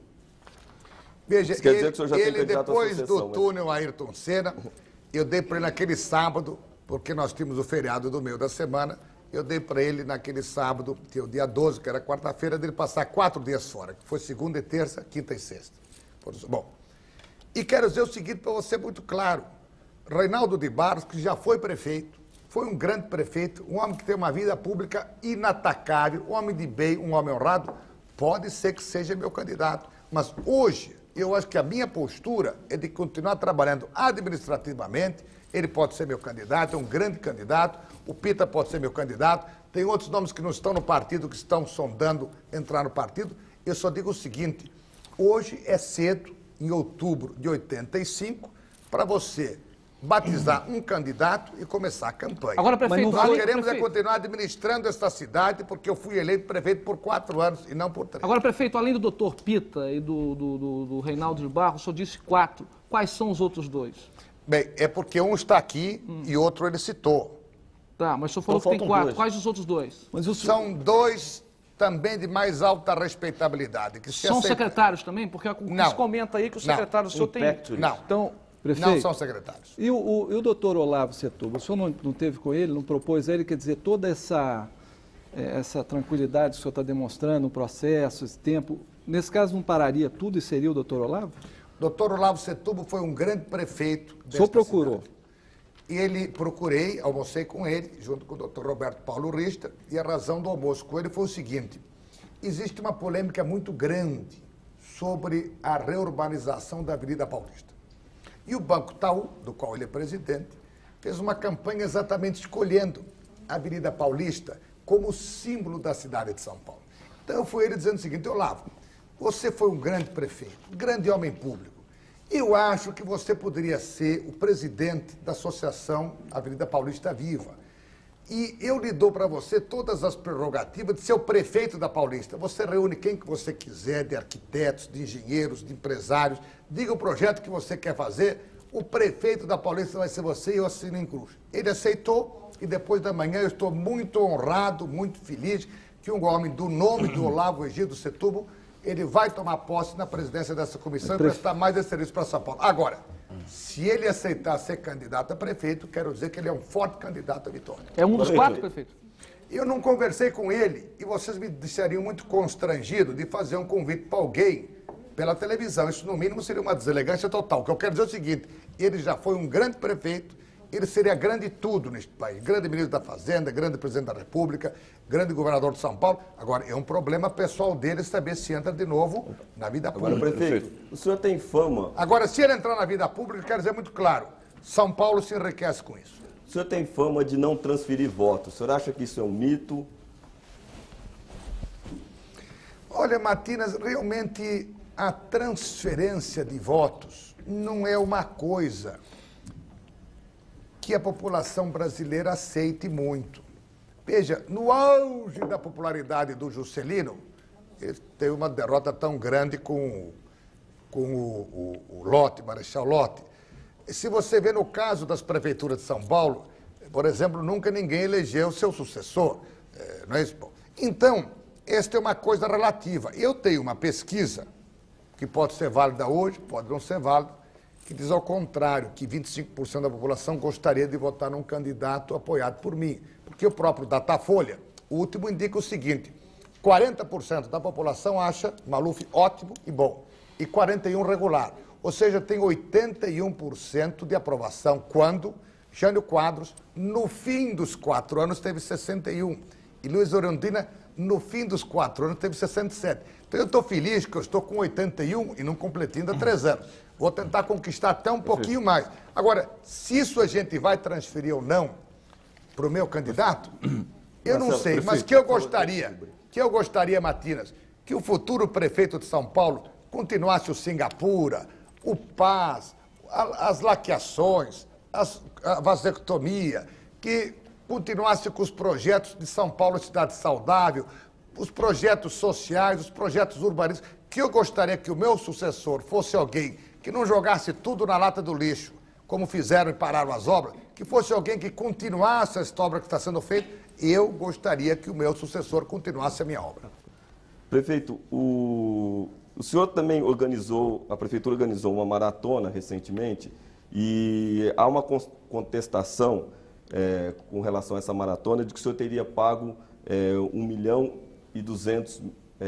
Veja, ele depois do túnel Ayrton Senna, eu dei para ele naquele sábado, porque nós tínhamos o feriado do meio da semana, eu dei para ele naquele sábado, que é o dia 12, que era quarta-feira, dele passar 4 dias fora, que foi segunda e terça, quinta e sexta. Bom, e quero dizer o seguinte para você muito claro, Reinaldo de Barros, que já foi prefeito, foi um grande prefeito, um homem que tem uma vida pública inatacável, um homem de bem, um homem honrado, pode ser que seja meu candidato, mas hoje eu acho que a minha postura é de continuar trabalhando administrativamente. Ele pode ser meu candidato, é um grande candidato. O Pita pode ser meu candidato. Tem outros nomes que não estão no partido, que estão sondando entrar no partido. Eu só digo o seguinte, hoje é cedo, em outubro de 85, para você batizar um candidato e começar a campanha. Agora, prefeito, nós queremos continuar administrando esta cidade, porque eu fui eleito prefeito por 4 anos e não por 3. Agora, prefeito, além do doutor Pita e do Reinaldo de Barros, o senhor disse 4. Quais são os outros 2? Bem, é porque um está aqui e outro ele citou. Tá, mas o senhor falou que tem 4. Quais os outros 2? São 2 também de mais alta respeitabilidade. Que são secretários também? Porque se comenta aí que o secretário do senhor tem... Não. Então, prefeito, não são secretários. E o doutor Olavo Setúbal, o senhor não teve com ele, não propôs a ele, quer dizer, toda essa tranquilidade que o senhor está demonstrando, no processo, esse tempo, nesse caso não pararia tudo e seria o doutor Olavo? Doutor Olavo Setúbal foi um grande prefeito desta cidade. O senhor procurou? Procurei, almocei com ele, junto com o doutor Roberto Paulo Richter, e a razão do almoço com ele foi o seguinte: existe uma polêmica muito grande sobre a reurbanização da Avenida Paulista. E o Banco Itaú, do qual ele é presidente, fez uma campanha exatamente escolhendo a Avenida Paulista como símbolo da cidade de São Paulo. Então eu fui ele dizendo o seguinte: Olavo, você foi um grande prefeito, um grande homem público. Eu acho que você poderia ser o presidente da Associação Avenida Paulista Viva. E eu lhe dou para você todas as prerrogativas de ser o prefeito da Paulista. Você reúne quem que você quiser, de arquitetos, de engenheiros, de empresários. Diga o projeto que você quer fazer. O prefeito da Paulista vai ser você e eu assino em cruz. Ele aceitou e depois da manhã eu estou muito honrado, muito feliz que um homem do nome do Olavo Egídio Setúbal, ele vai tomar posse na presidência dessa comissão e prestar mais esse serviço para São Paulo. Agora, se ele aceitar ser candidato a prefeito, quero dizer que ele é um forte candidato à vitória. É um dos 4 prefeitos. Eu não conversei com ele e vocês me deixariam muito constrangido de fazer um convite para alguém pela televisão. Isso, no mínimo, seria uma deselegância total. O que eu quero dizer é o seguinte, ele já foi um grande prefeito, ele seria grande tudo neste país. Grande ministro da Fazenda, grande presidente da República, grande governador de São Paulo. Agora, é um problema pessoal dele saber se entra de novo na vida pública. Agora, prefeito, o senhor tem fama... Agora, se ele entrar na vida pública, quero dizer muito claro, São Paulo se enriquece com isso. O senhor tem fama de não transferir votos. O senhor acha que isso é um mito? Olha, Matinas, realmente a transferência de votos não é uma coisa que a população brasileira aceite muito. Veja, no auge da popularidade do Juscelino, ele teve uma derrota tão grande com o Lott, Marechal Lott. Se você vê no caso das prefeituras de São Paulo, por exemplo, nunca ninguém elegeu seu sucessor. Não é isso? Então, esta é uma coisa relativa. Eu tenho uma pesquisa, que pode ser válida hoje, pode não ser válida, que diz ao contrário, que 25% da população gostaria de votar num candidato apoiado por mim. Porque o próprio Datafolha, o último, indica o seguinte, 40% da população acha Maluf ótimo e bom, e 41% regular. Ou seja, tem 81% de aprovação, quando Jânio Quadros, no fim dos 4 anos, teve 61%. E Luiz Orondina, no fim dos 4 anos, teve 67%. Então eu estou feliz que eu estou com 81% e não completei ainda 3 anos. Vou tentar conquistar até um pouquinho mais. Agora, se isso a gente vai transferir ou não para o meu candidato, eu não sei, mas que eu gostaria, Matinas, que o futuro prefeito de São Paulo continuasse o Singapura, o Paz, as laqueações, a vasectomia, que continuasse com os projetos de São Paulo Cidade Saudável, os projetos sociais, os projetos urbanísticos, que eu gostaria que o meu sucessor fosse alguém que não jogasse tudo na lata do lixo, como fizeram e pararam as obras, que fosse alguém que continuasse esta obra que está sendo feita, eu gostaria que o meu sucessor continuasse a minha obra. Prefeito, o senhor também organizou, a prefeitura organizou uma maratona recentemente e há uma contestação com relação a essa maratona de que o senhor teria pago $1.200.000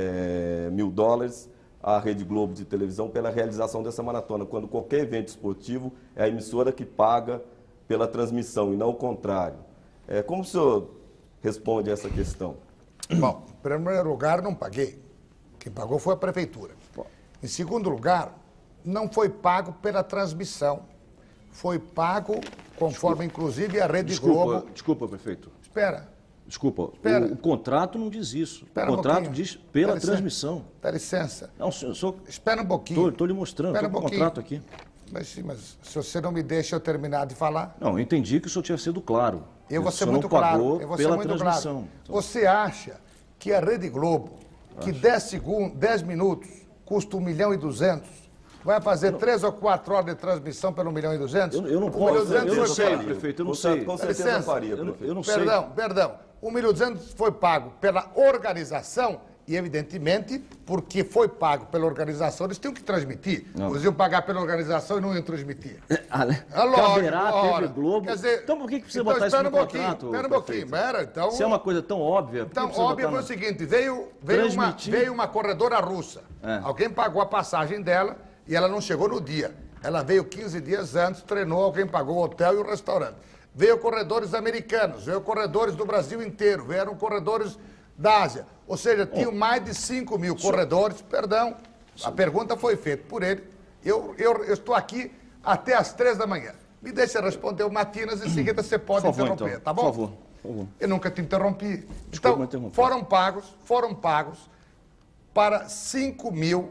à Rede Globo de televisão pela realização dessa maratona, quando qualquer evento esportivo é a emissora que paga pela transmissão e não o contrário. Como o senhor responde a essa questão? Bom, em primeiro lugar, não paguei. Quem pagou foi a prefeitura. Em segundo lugar, não foi pago pela transmissão. Foi pago conforme, inclusive, a Rede Globo... Desculpa, prefeito. Espera. Desculpa, Espera. O contrato não diz isso. Espera O contrato diz pela transmissão. Dá licença. Não, senhor... Espera um pouquinho. Estou lhe mostrando, estou com o contrato aqui. Mas se você não me deixa eu terminar de falar... Não, eu entendi que o senhor tinha sido claro. Eu vou ser O senhor muito não pagou claro. Eu vou ser pela muito transmissão. claro. Então... Você acha que a Rede Globo, que 10 minutos custa 1.200.000, vai fazer 3 ou 4 horas de transmissão pelo 1.200.000? Eu não posso, eu não sei, faria. prefeito, eu não O senhor sei. com certeza faria, prefeito. Eu não sei. Perdão. 1.200.000 foi pago pela organização e, evidentemente, porque foi pago pela organização, eles tinham que transmitir. Eles iam pagar pela organização e não iam transmitir. Caberá a TV Globo. Quer dizer, Então por que precisa botar isso no contrato? Espera um pouquinho. Então, se é uma coisa tão óbvia, por que então, precisa óbvio botar foi o seguinte, veio uma corredora russa. Alguém pagou a passagem dela e ela não chegou no dia. Ela veio 15 dias antes, treinou, alguém pagou o hotel e o restaurante. Veio corredores americanos, veio corredores do Brasil inteiro, vieram corredores da Ásia. Ou seja, tinham mais de 5.000 corredores. Perdão, a pergunta foi feita por ele. Eu estou aqui até às 3 da manhã. Me deixa responder o Matinas e em seguida você pode interromper, então. tá bom? Por favor. Eu nunca te interrompi. Desculpa, Então, foram pagos para 5.000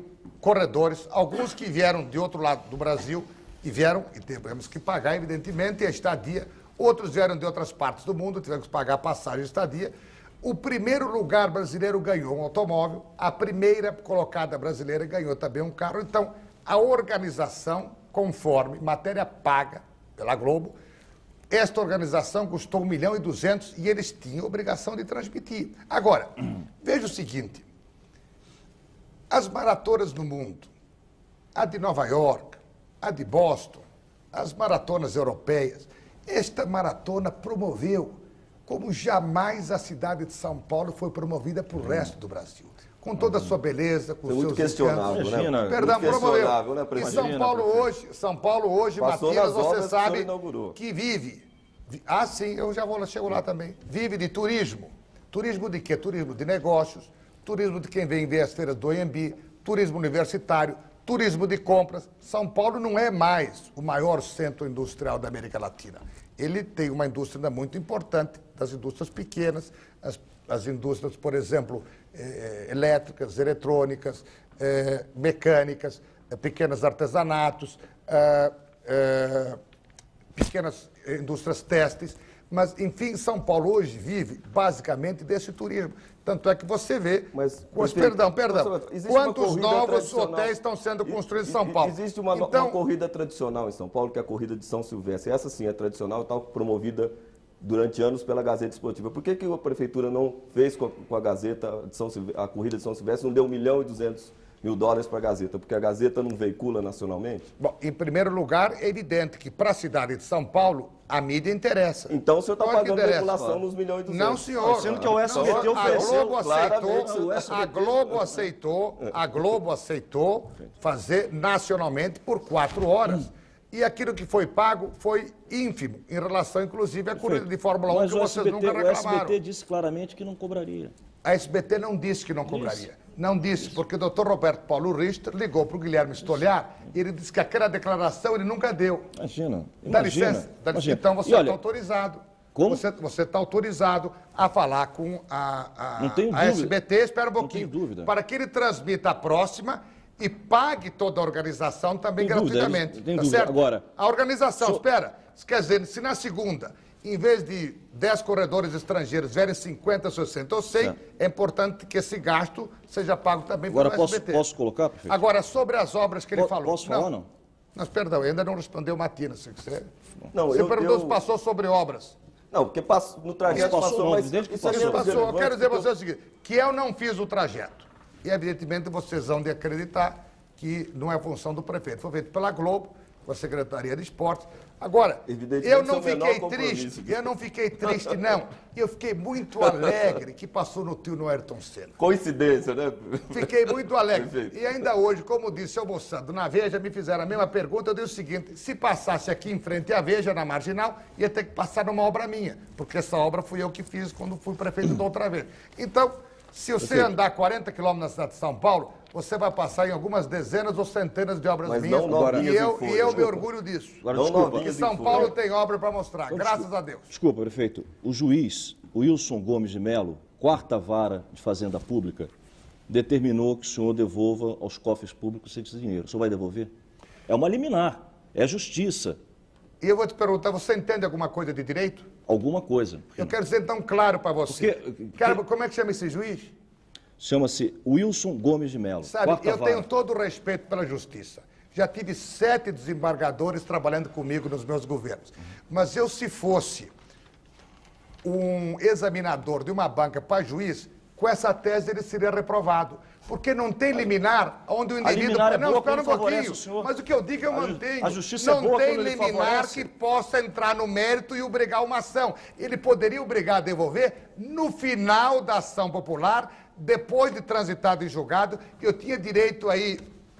corredores, alguns que vieram de outro lado do Brasil, e vieram, e tivemos que pagar, evidentemente, a estadia. Outros vieram de outras partes do mundo, tivemos que pagar passagem e estadia. O primeiro lugar brasileiro ganhou um automóvel, a primeira colocada brasileira ganhou também um carro. Então, a organização, conforme matéria paga pela Globo, esta organização custou 1.200.000 e eles tinham obrigação de transmitir. Agora, veja o seguinte, as maratonas no mundo, a de Nova York, a de Boston, as maratonas europeias, esta maratona promoveu como jamais a cidade de São Paulo foi promovida para o resto do Brasil. Com toda a sua beleza, com Foi seus muito questionável, encantos. né? Perdão, Muito questionável, promoveu. né, E presidente? São Paulo hoje, Passou Matias, nas obras você que o senhor sabe inaugurou. que vive. Ah, sim, eu já chego lá também. Vive de turismo. Turismo de quê? Turismo de negócios, turismo de quem vem ver as feiras do OMB, turismo universitário, turismo de compras. São Paulo não é mais o maior centro industrial da América Latina. Ele tem uma indústria ainda muito importante, das indústrias pequenas, as indústrias, por exemplo, elétricas, eletrônicas, mecânicas, pequenos artesanatos, pequenas indústrias têxteis. Mas, enfim, São Paulo hoje vive basicamente desse turismo. Tanto é que você vê... Mas, perdão. existe uma Quantos corrida novos tradicional. hotéis estão sendo construídos em São Paulo? Existe uma corrida tradicional em São Paulo, que é a corrida de São Silvestre. Essa sim é tradicional, está promovida durante anos pela Gazeta Esportiva. Por que a prefeitura não fez com a Gazeta a corrida de São Silvestre, não deu $1.200.000 para a Gazeta? Porque a Gazeta não veicula nacionalmente? Bom, em primeiro lugar, é evidente que para a cidade de São Paulo, a mídia interessa. Então o senhor está Claro que pagando interessa. veiculação nos $1.200.000. Não, senhor. Sendo que o SBT ofereceu a Globo aceitou fazer nacionalmente por 4 horas. E aquilo que foi pago foi ínfimo, em relação, inclusive, à corrida de Fórmula 1, Mas que vocês nunca reclamaram. o SBT disse claramente que não cobraria. A SBT não disse que não cobraria. Não disse, porque o doutor Roberto Paulo Richter ligou para o Guilherme Stoliar e ele disse que aquela declaração ele nunca deu. Imagina. Dá licença. Então você está autorizado. Como? Você está autorizado a falar com Não tenho a dúvida. SBT, espera um pouquinho, Não tenho dúvida. para que ele transmita a próxima e pague toda a organização também Tem dúvida, gratuitamente. tem Tá dúvida. certo? Agora, a organização, espera, quer dizer, se na segunda, em vez de 10 corredores estrangeiros vierem 50, 60 ou 100, Certo. é importante que esse gasto seja pago também Agora, pelo SBT. posso colocar, prefeito? Agora, sobre as obras que ele falou. Posso falar, não? Mas, perdão, ainda não respondeu Matina, se quiser. Não, Você perguntou se passou sobre obras. Não, porque no trajeto Passou, mas desde que isso é passou. menos Passou. Eu relevante, quero dizer a porque você o seguinte, que eu não fiz o trajeto. E, evidentemente, vocês vão de acreditar que não é função do prefeito. Foi feito pela Globo, com a Secretaria de Esportes. Agora, Evidentemente, eu não isso é o menor fiquei compromisso. triste, eu não fiquei triste, não. Eu fiquei muito alegre que passou no tio no Ayrton Senna. Coincidência, né? Fiquei muito alegre. Perfeito. E ainda hoje, como disse almoçando na Veja, me fizeram a mesma pergunta. Eu disse o seguinte: se passasse aqui em frente à Veja, na Marginal, ia ter que passar numa obra minha, porque essa obra fui eu que fiz quando fui prefeito da outra vez. Então, se você andar 40 quilômetros na cidade de São Paulo, você vai passar em algumas dezenas ou centenas de obras Mas minhas. não novinhas e em eu, folha, e eu me desculpa. orgulho disso. Agora, Não desculpa. Porque novinhas em São folha. Paulo tem obra para mostrar, graças a Deus. Desculpa, prefeito. O juiz Wilson Gomes de Melo, 4ª Vara de Fazenda Pública, determinou que o senhor devolva aos cofres públicos esse dinheiro. O senhor vai devolver? É uma liminar, é justiça, E eu vou te perguntar, você entende alguma coisa de direito? alguma coisa. Eu quero ser tão claro para você. Cara, como é que chama esse juiz? Chama-se Wilson Gomes de Melo. Sabe, 4ª eu Vara. tenho todo o respeito pela justiça. Já tive 7 desembargadores trabalhando comigo nos meus governos. Mas eu, se fosse um examinador de uma banca para juiz, com essa tese ele seria reprovado. Porque não tem liminar onde o indivíduo... liminar é não, boa espera um quando favorece pouquinho. o senhor. Mas o que eu digo eu mantenho. a justiça é não boa tem quando ele liminar favorece. que possa entrar no mérito e obrigar uma ação. Ele poderia obrigar a devolver no final da ação popular, depois de transitado em julgado. Eu tinha direito aí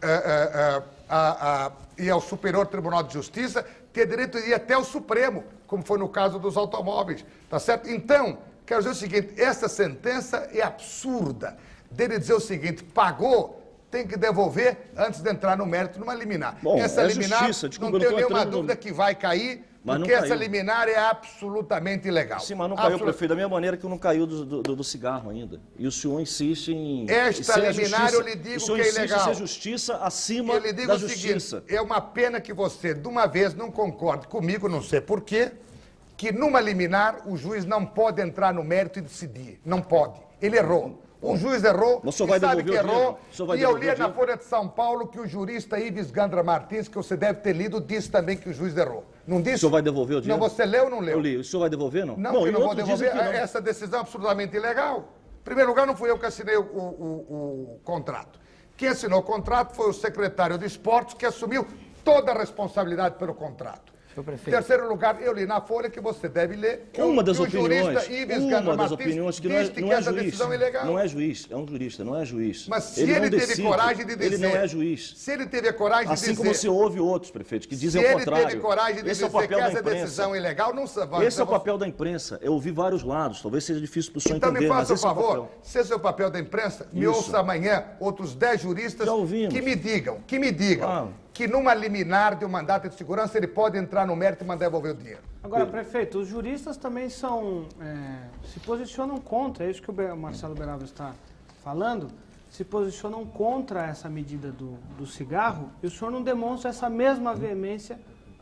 ir ao Superior Tribunal de Justiça, ter direito de ir até o Supremo, como foi no caso dos automóveis, tá certo? Então, quero dizer o seguinte, essa sentença é absurda, dele dizer o seguinte, pagou, tem que devolver antes de entrar no mérito numa liminar. Bom, Essa é liminar, justiça, desculpa, não eu não tenho tô nenhuma entrando no- dúvida que vai cair, Mas porque não essa caiu. liminar é absolutamente ilegal. Sim, mas não caiu, prefeito, da mesma maneira que não caiu do cigarro ainda. E o senhor insiste em... Esta liminar, eu lhe digo que é ilegal. O senhor insiste em ser justiça acima Eu lhe digo da o justiça. seguinte, é uma pena que você, de uma vez, não concorde comigo, não sei porquê, que numa liminar o juiz não pode entrar no mérito e decidir. Não pode. Ele errou. O juiz errou, Mas o senhor e vai sabe que devolver o errou, dinheiro? O senhor vai e eu devolver li o na dinheiro? Folha de São Paulo que o jurista Ives Gandra Martins, que você deve ter lido, disse também que o juiz errou. Não disse? O senhor vai devolver o dinheiro? Não, você leu ou não leu? Eu li. O senhor vai devolver, não? Não, Bom, eu e não vou outros devolver. dizem que não. Essa decisão é absolutamente ilegal. Em primeiro lugar, não fui eu que assinei o contrato. Quem assinou o contrato foi o secretário de Esportes, que assumiu toda a responsabilidade pelo contrato. Em terceiro lugar, eu li na Folha que você deve ler que Uma das o jurista opiniões, Ives Gandra uma das Martins opiniões que disse não é essa juiz. decisão é ilegal. Não é juiz, é um jurista, não é juiz. Mas se ele não teve decide, coragem de dizer... Ele não é juiz. Se ele teve a coragem de Assim dizer... como você ouve outros prefeitos que dizem se o ele contrário. teve coragem de Esse é o dizer que papel da essa imprensa. decisão é ilegal, não vai... Esse é o papel da imprensa. Eu ouvi vários lados. Talvez seja difícil para o senhor Então entender, me faça o mas esse é o favor, papel. se esse é o papel da imprensa, me Isso. ouça amanhã outros 10 juristas Já ouvimos. que me digam Ah. que numa liminar de um mandato de segurança ele pode entrar no mérito e mandar devolver o dinheiro. Agora, prefeito, os juristas também se posicionam contra, é isso que o Marcelo Beraba está falando, se posicionam contra essa medida do cigarro, e o senhor não demonstra essa mesma veemência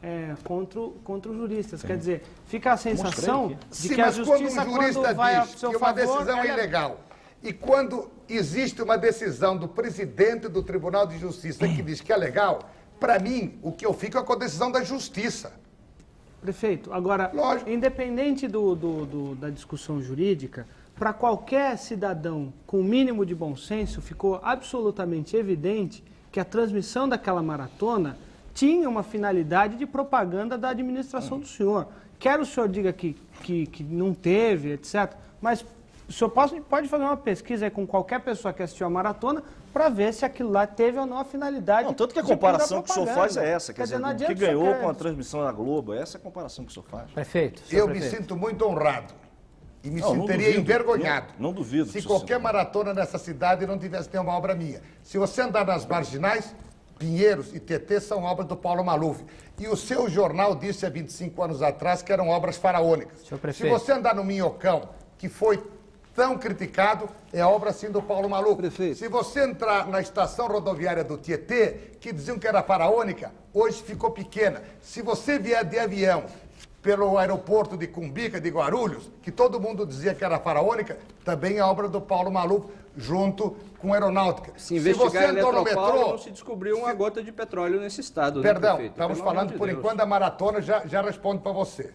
contra os juristas. Quer dizer, fica a sensação de Sim, que a mas justiça, quando um jurista quando vai a diz seu que uma favor... decisão é ilegal, e quando existe uma decisão do presidente do Tribunal de Justiça que diz que é legal, para mim, o que eu fico é com a decisão da justiça. Prefeito, agora, Lógico. independente da discussão jurídica, para qualquer cidadão com o mínimo de bom senso, ficou absolutamente evidente que a transmissão daquela maratona tinha uma finalidade de propaganda da administração do senhor. Quer o senhor diga que não teve, etc., mas o senhor pode fazer uma pesquisa aí com qualquer pessoa que assistiu a maratona para ver se aquilo lá teve ou não a finalidade. Não, tanto que a de cumprir comparação que o senhor faz é essa. Quer dizer, não o que adianta o senhor ganhou querer- com a transmissão da Globo, essa é a comparação que o senhor faz. Prefeito, senhor Eu me prefeito. sinto muito honrado e me Não, não sentiria duvido. envergonhado Não duvido que se isso qualquer seja. maratona nessa cidade não tivesse nenhuma obra minha. Se você andar nas marginais, Pinheiros e TT são obras do Paulo Maluf. E o seu jornal disse há 25 anos atrás que eram obras faraônicas. Senhor Se prefeito. você andar no Minhocão, que foi tão criticado, é obra sim do Paulo Maluf. Prefeito. Se você entrar na estação rodoviária do Tietê, que diziam que era faraônica, hoje ficou pequena. Se você vier de avião pelo aeroporto de Cumbica, de Guarulhos, que todo mundo dizia que era faraônica, também é obra do Paulo Maluf, junto com a aeronáutica. Se investigar você a andou no Eletropaulo, metrô... não se descobriu uma gota de petróleo nesse estado, né, Perdão, prefeito? estamos Pelo amor falando de por Deus. enquanto da maratona, já respondo para você.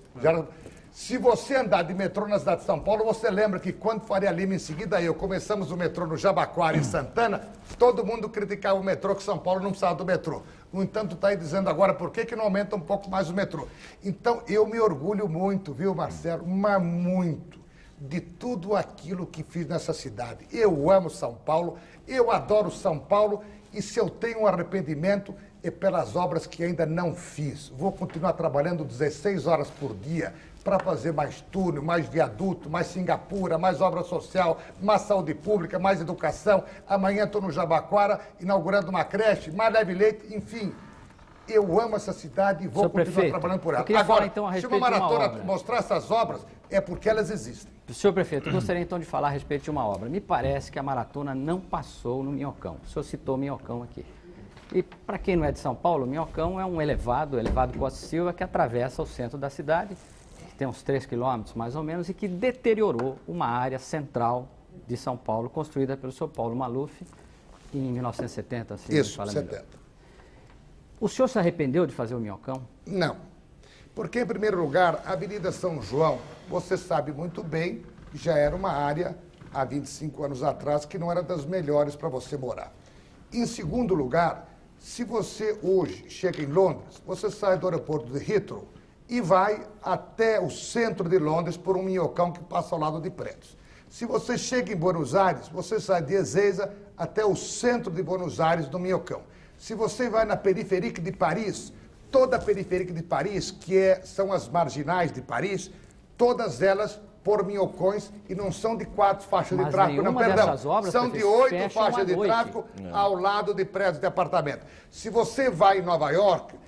Se você andar de metrô na cidade de São Paulo, você lembra que quando Faria Lima, em seguida eu, começamos o metrô no Jabaquara, em Santana, todo mundo criticava o metrô, que São Paulo não precisava do metrô. No entanto, está aí dizendo agora por que não aumenta um pouco mais o metrô. Então, eu me orgulho muito, viu, Marcelo? Mas muito, de tudo aquilo que fiz nessa cidade. Eu amo São Paulo, eu adoro São Paulo, e se eu tenho um arrependimento, é pelas obras que ainda não fiz. Vou continuar trabalhando 16 horas por dia para fazer mais túnel, mais viaduto, mais Singapura, mais obra social, mais saúde pública, mais educação. Amanhã estou no Jabaquara, inaugurando uma creche, mais leve leite, enfim. Eu amo essa cidade e vou Senhor continuar prefeito, trabalhando por ela. eu queria Agora, falar, então, a se respeito uma de uma maratona obra. mostrar essas obras, é porque elas existem. Senhor prefeito, eu gostaria então de falar a respeito de uma obra. Me parece que a maratona não passou no Minhocão. O senhor citou o Minhocão aqui. E para quem não é de São Paulo, o Minhocão é um elevado Costa Silva, que atravessa o centro da cidade, que tem uns 3 quilômetros mais ou menos, e que deteriorou uma área central de São Paulo, construída pelo senhor Paulo Maluf em 1970, se não me Isso, fala melhor. 70. O senhor se arrependeu de fazer o Minhocão? Não. Porque, em primeiro lugar, a Avenida São João, você sabe muito bem, já era uma área, há 25 anos atrás, que não era das melhores para você morar. Em segundo lugar, se você hoje chega em Londres, você sai do aeroporto de Heathrow e vai até o centro de Londres por um minhocão que passa ao lado de prédios. Se você chega em Buenos Aires, você sai de Ezeiza até o centro de Buenos Aires do minhocão. Se você vai na periferia de Paris, toda a periferia de Paris, são as marginais de Paris, todas elas por minhocões e não são de 4 faixas de Mas tráfego, não, nenhuma perdão. dessas obras, São de prefeito, 8 fecham faixas à de noite. tráfego ao lado de prédios de apartamento. Se você vai em Nova York,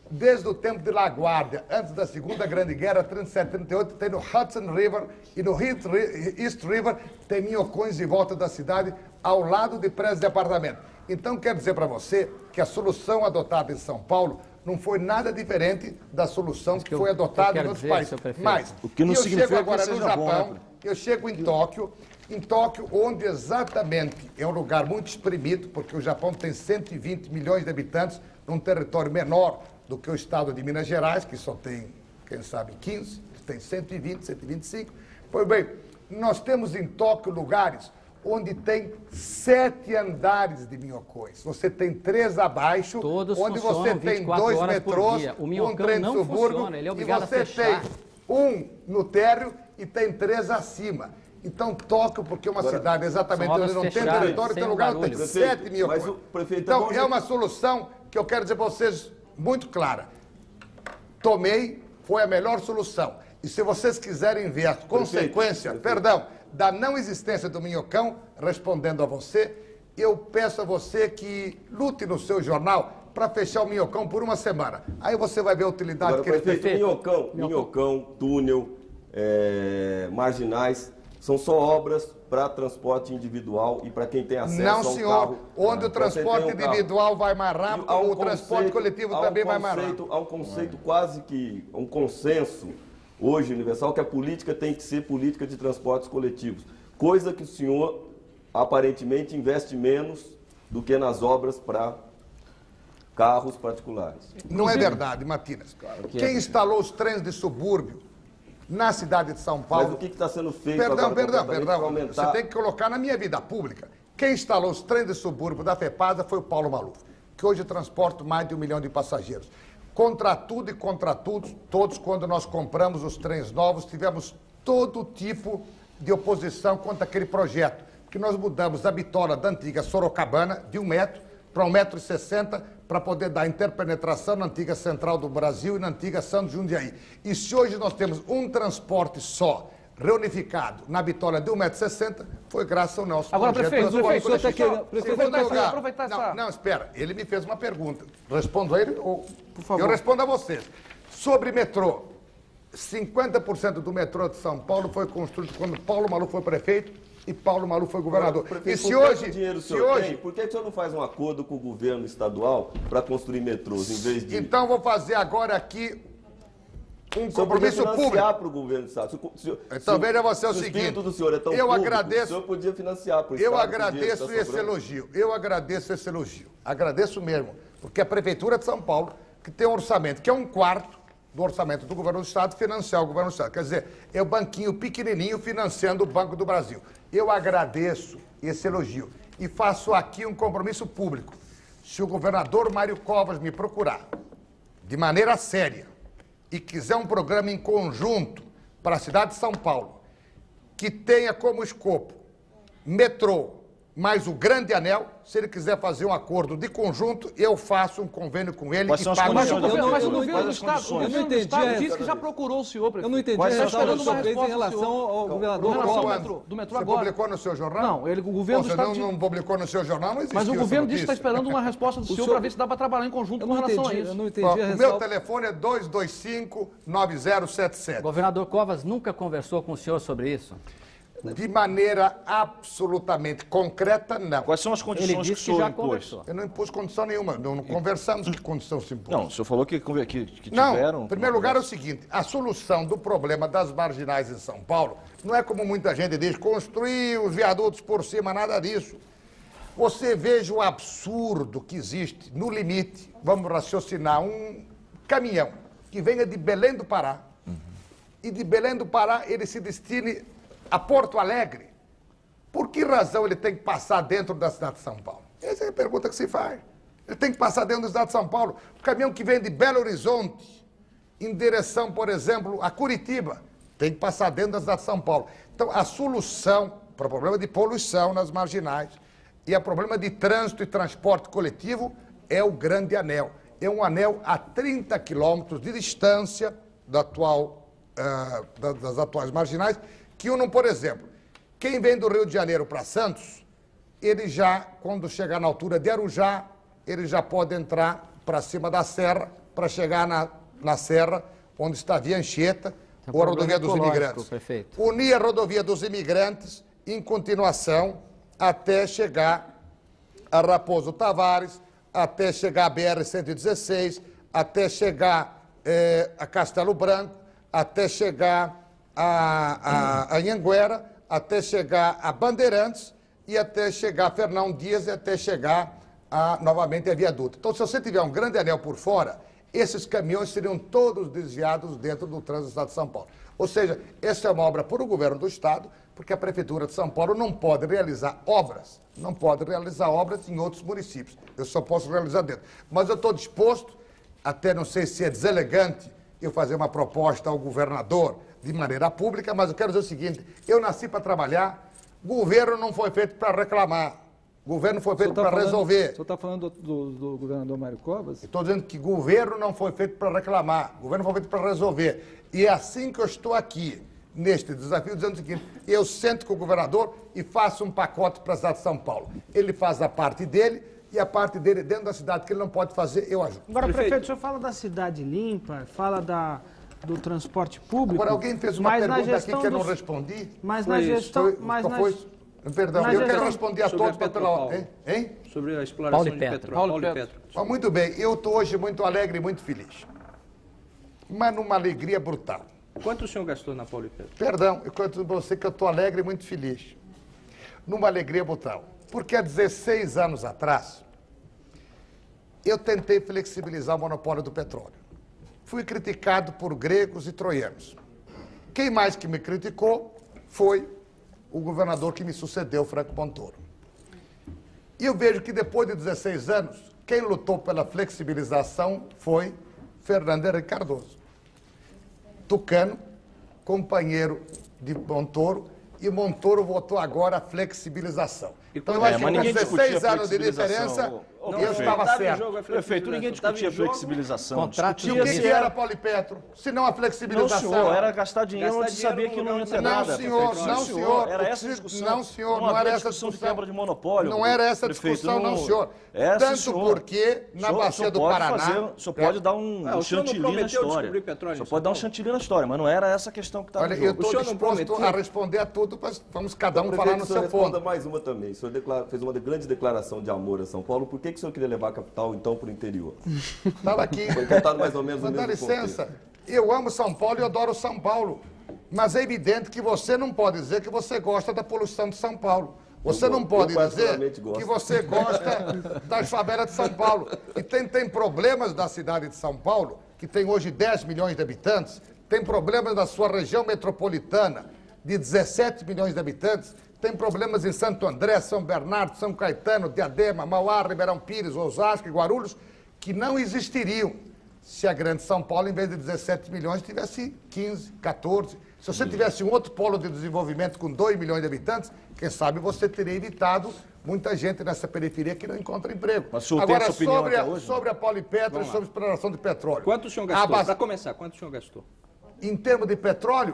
desde o tempo de LaGuardia, antes da Segunda Grande Guerra, 37, 38, tem no Hudson River e no East River, tem minhocões em volta da cidade, ao lado de prédios de apartamento. Então, quero dizer para você que a solução adotada em São Paulo não foi nada diferente da solução que foi adotada em outros países. Mas, o que não significa chego agora que no seja Japão, bom, né? eu chego em Tóquio, onde exatamente é um lugar muito espremido, porque o Japão tem 120 milhões de habitantes, num território menor do que o estado de Minas Gerais, que só tem, quem sabe, 15, tem 120, 125. Pois bem, nós temos em Tóquio lugares onde tem 7 andares de minhocões. Você tem 3 abaixo, todos onde você tem 2 metrôs, um trem de subúrbio, ele é e obrigado você a fechar. tem um no térreo e tem 3 acima. Então, Tóquio, porque é uma cidade exatamente onde não tem território, tem lugar onde tem 7 minhocões. Então, é uma solução que eu quero dizer para vocês muito clara. Tomei, foi a melhor solução. E se vocês quiserem ver a consequência, da não existência do minhocão, respondendo a você, eu peço a você que lute no seu jornal para fechar o minhocão por uma semana. Aí você vai ver a utilidade Agora, que ele tem. Minhocão, túnel, marginais, são só obras para transporte individual e para quem tem acesso não, ao senhor, carro. onde o transporte individual vai mais rápido, o transporte coletivo também vai mais rápido. Há um conceito quase que, um consenso hoje universal, que a política tem que ser política de transportes coletivos. Coisa que o senhor, aparentemente, investe menos do que nas obras para carros particulares. Não é verdade, Matinas. Quem instalou os trens de subúrbio na cidade de São Paulo... Mas o que está sendo feito Perdão. para aumentar... Você tem que colocar na minha vida pública. Quem instalou os trens de subúrbio da FEPASA foi o Paulo Maluf, que hoje transporta mais de 1 milhão de passageiros. Contra tudo e contra todos, quando nós compramos os trens novos, tivemos todo tipo de oposição contra aquele projeto, que nós mudamos a bitola da antiga Sorocabana, de 1 metro, para 1,60 m, para poder dar interpenetração na antiga Central do Brasil e na antiga Santos Jundiaí. E se hoje nós temos um transporte só, reunificado, na bitola de 1,60 m, foi graças ao nosso agora, projeto. Aproveitar essa... Não, espera. Ele me fez uma pergunta. Respondo a ele ou... Por favor. Eu respondo a vocês. Sobre metrô. 50% do metrô de São Paulo foi construído quando Paulo Maluf foi prefeito e Paulo Maluf foi governador. Prefeito, e se hoje... dinheiro o senhor tem, por que o senhor não faz um acordo com o governo estadual para construir metrôs, em vez de... Então, vou fazer agora aqui um compromisso público para o governo do Estado. Então, veja você o seguinte... O espírito do senhor é tão eu público, agradeço, o senhor podia financiar para o Estado. Eu agradeço esse elogio. Eu agradeço esse elogio. Agradeço mesmo. Porque a Prefeitura de São Paulo, que tem um orçamento que é 1/4 do orçamento do governo do Estado, financiar o governo do Estado. Quer dizer, é o banquinho pequenininho financiando o Banco do Brasil. Eu agradeço esse elogio e faço aqui um compromisso público. Se o governador Mário Covas me procurar de maneira séria e quiser um programa em conjunto para a cidade de São Paulo, que tenha como escopo metrô mais o Grande Anel, se ele quiser fazer um acordo de conjunto, eu faço um convênio com ele Quais e são as pago... Mas o condições? governo do Estado disse que já procurou o senhor, prefeito. Eu não entendi Mas a está esperando uma resposta em resposta relação ao governador Covas. do metrô Você agora. publicou no seu jornal? Não, o governo do Você Estado... não publicou no seu jornal, não existe. Mas o governo disse que está notícia. esperando uma resposta do senhor para ver se dá para trabalhar em conjunto com relação a isso. Eu não entendi Ó, a o meu ressalva. telefone é 225-9077. O governador Covas nunca conversou com o senhor sobre isso? De maneira absolutamente concreta, não. Quais são as Ele condições que o disse que senhor já impôs? conversou. Eu não impus condição nenhuma. Não conversamos que condição se impôs. Não, o senhor falou que Não, tiveram... em primeiro lugar é o seguinte, a solução do problema das marginais em São Paulo não é como muita gente diz, construir os viadutos por cima, nada disso. Você veja o absurdo que existe no limite, vamos raciocinar, um caminhão que venha de Belém do Pará e de Belém do Pará ele se destine a Porto Alegre. Por que razão ele tem que passar dentro da cidade de São Paulo? Essa é a pergunta que se faz. Ele tem que passar dentro da cidade de São Paulo. O caminhão que vem de Belo Horizonte, em direção, por exemplo, a Curitiba, tem que passar dentro da cidade de São Paulo. Então, a solução para o problema de poluição nas marginais e o problema de trânsito e transporte coletivo é o Grande Anel. É um anel a 30 quilômetros de distância da das atuais marginais, que unam, por exemplo, quem vem do Rio de Janeiro para Santos, ele já, quando chegar na altura de Arujá, ele já pode entrar para cima da serra para chegar na serra, onde está a Via Anchieta, ou a rodovia dos imigrantes. Prefeito. Unir a rodovia dos imigrantes em continuação até chegar a Raposo Tavares, até chegar a BR-116, até chegar a Castelo Branco, até chegar a Anhanguera, até chegar a Bandeirantes e até chegar a Fernão Dias e até chegar novamente a Viaduto. Então, se você tiver um grande anel por fora, esses caminhões seriam todos desviados dentro do trânsito do Estado de São Paulo. Ou seja, essa é uma obra para o governo do Estado, porque a Prefeitura de São Paulo não pode realizar obras, em outros municípios. Eu só posso realizar dentro. Mas eu estou disposto, até não sei se é deselegante, eu fazer uma proposta ao governador de maneira pública, mas eu quero dizer o seguinte, eu nasci para trabalhar, governo não foi feito para reclamar, governo foi feito para resolver. O senhor está falando do governador Mário Covas? Estou dizendo que governo não foi feito para reclamar, governo foi feito para resolver. E é assim que eu estou aqui, neste desafio, dizendo o seguinte, eu sento com o governador e faço um pacote para a cidade de São Paulo. Ele faz a parte dele e a parte dele dentro da cidade que ele não pode fazer, eu ajudo. Agora, prefeito, o senhor fala da cidade limpa, fala do transporte público. Agora, alguém fez uma pergunta aqui que eu não respondi. Mas na gestão... Perdão, eu quero responder a todos pela ordem. Hein? Sobre a exploração de petróleo. Paulo Petro. Muito bem, eu estou hoje muito alegre e muito feliz. Mas numa alegria brutal. Quanto o senhor gastou na Paulo e Petro? Perdão, eu conto para você que eu estou alegre e muito feliz. Numa alegria brutal. Porque há 16 anos atrás, eu tentei flexibilizar o monopólio do petróleo. Fui criticado por gregos e troianos. Quem mais que me criticou foi o governador que me sucedeu, Franco Montoro. E eu vejo que depois de 16 anos, quem lutou pela flexibilização foi Fernando Henrique Cardoso. Tucano, companheiro de Montoro, e Montoro votou agora a flexibilização. Então eu acho que com 16 anos de diferença, eu estava certo. Prefeito, ninguém discutia flexibilização. Contrato E o que era Polipetro? Se não a Não, flexibilização. senhor, era gastar dinheiro onde sabia que não ia ter nada. Não, senhor, prefeito. não, senhor. Era essa a discussão. Não, senhor, Não não era havia essa discussão de discussão. quebra de monopólio. Não era essa prefeito, discussão, não, senhor. Essa, Tanto senhor. porque na bacia do Paraná... O senhor pode dar um chantilly na história. O senhor pode dar um chantilly na história, mas não era essa a questão que estava Olha, no eu jogo. estou disposto a responder a tudo, mas vamos cada um falar no seu responda ponto. mais uma também. O senhor fez uma grande declaração de amor a São Paulo. Por que o senhor queria levar a capital, então, para o interior? Estava aqui. Foi cantado mais ou menos no Mas dá mesmo licença, eu amo São Paulo e adoro São Paulo. Mas é evidente que você não pode dizer que você gosta da poluição de São Paulo. Você não pode dizer particularmente gosto. que você gosta das favelas de São Paulo. E tem problemas da cidade de São Paulo, que tem hoje 10 milhões de habitantes, tem problemas na sua região metropolitana, de 17 milhões de habitantes, tem problemas em Santo André, São Bernardo, São Caetano, Diadema, Mauá, Ribeirão Pires, Osasco e Guarulhos, que não existiriam se a Grande São Paulo, em vez de 17 milhões, tivesse 15, 14. Se você tivesse um outro polo de desenvolvimento com 2 milhões de habitantes, quem sabe você teria evitado muita gente nessa periferia que não encontra emprego. Mas o senhor tem essa opinião até hoje? Sobre a Polipetro e sobre a exploração de petróleo. Quanto o senhor gastou? Para começar, quanto o senhor gastou? Em termos de petróleo,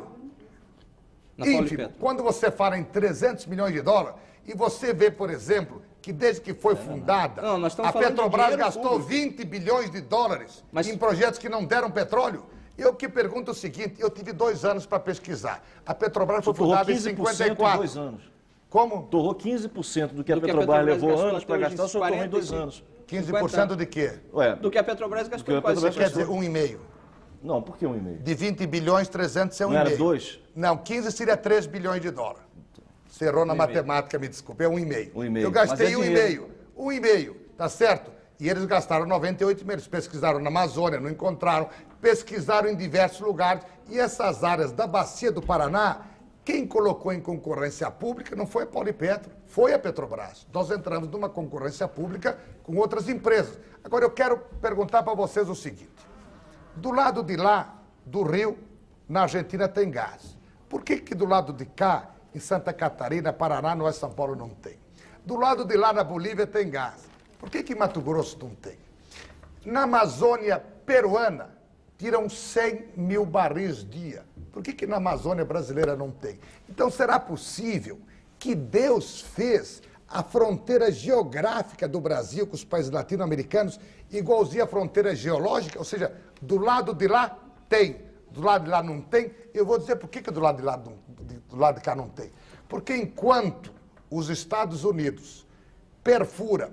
Na Paulo e ínfimo. Petro. Quando você fala em 300 milhões de dólares, e você vê, por exemplo, que desde que foi fundada, Não, nós estamos a falando de Petrobras dinheiro gastou público. 20 bilhões de dólares Mas- em projetos que não deram petróleo. Eu que pergunto o seguinte, eu tive 2 anos para pesquisar. A Petrobras foi Torrou fundada em 15% em 54. 2 anos. Como? Torrou 15% do que a Do que a Petrobras Petrobras levou gastou anos para até gastar, o hoje, senhor torrou em 2 45. anos. 15% de quê? Ué, Do que a Petrobras gastou Do que a quase Petrobras 50%. Quer dizer, 1,5. não, por que 1,5? De 20 bilhões, 300 é 1,5. Não era 2? Não, 15 seria 3 bilhões de dólares. Você errou na matemática, me desculpe, é 1,5. 1,5. Eu gastei Mas é 1,5. 1,5, tá certo? E eles gastaram 98 milhões. Eles pesquisaram na Amazônia, não encontraram. Pesquisaram em diversos lugares. E essas áreas da bacia do Paraná, quem colocou em concorrência pública não foi a Polipetro, foi a Petrobras. Nós entramos numa concorrência pública com outras empresas. Agora, eu quero perguntar para vocês o seguinte. Do lado de lá, do rio, na Argentina tem gás. Por que do lado de cá, em Santa Catarina, Paraná, nós, São Paulo, não tem? Do lado de lá, na Bolívia, tem gás. Por que Mato Grosso não tem? Na Amazônia peruana, tiram 100 mil barris dia. Por que na Amazônia brasileira não tem? Então, será possível que Deus fez a fronteira geográfica do Brasil com os países latino-americanos igualzinha a fronteira geológica, ou seja, do lado de lá tem, do lado de lá não tem. Eu vou dizer por que do lado de lá do lado de cá não tem. Porque enquanto os Estados Unidos perfura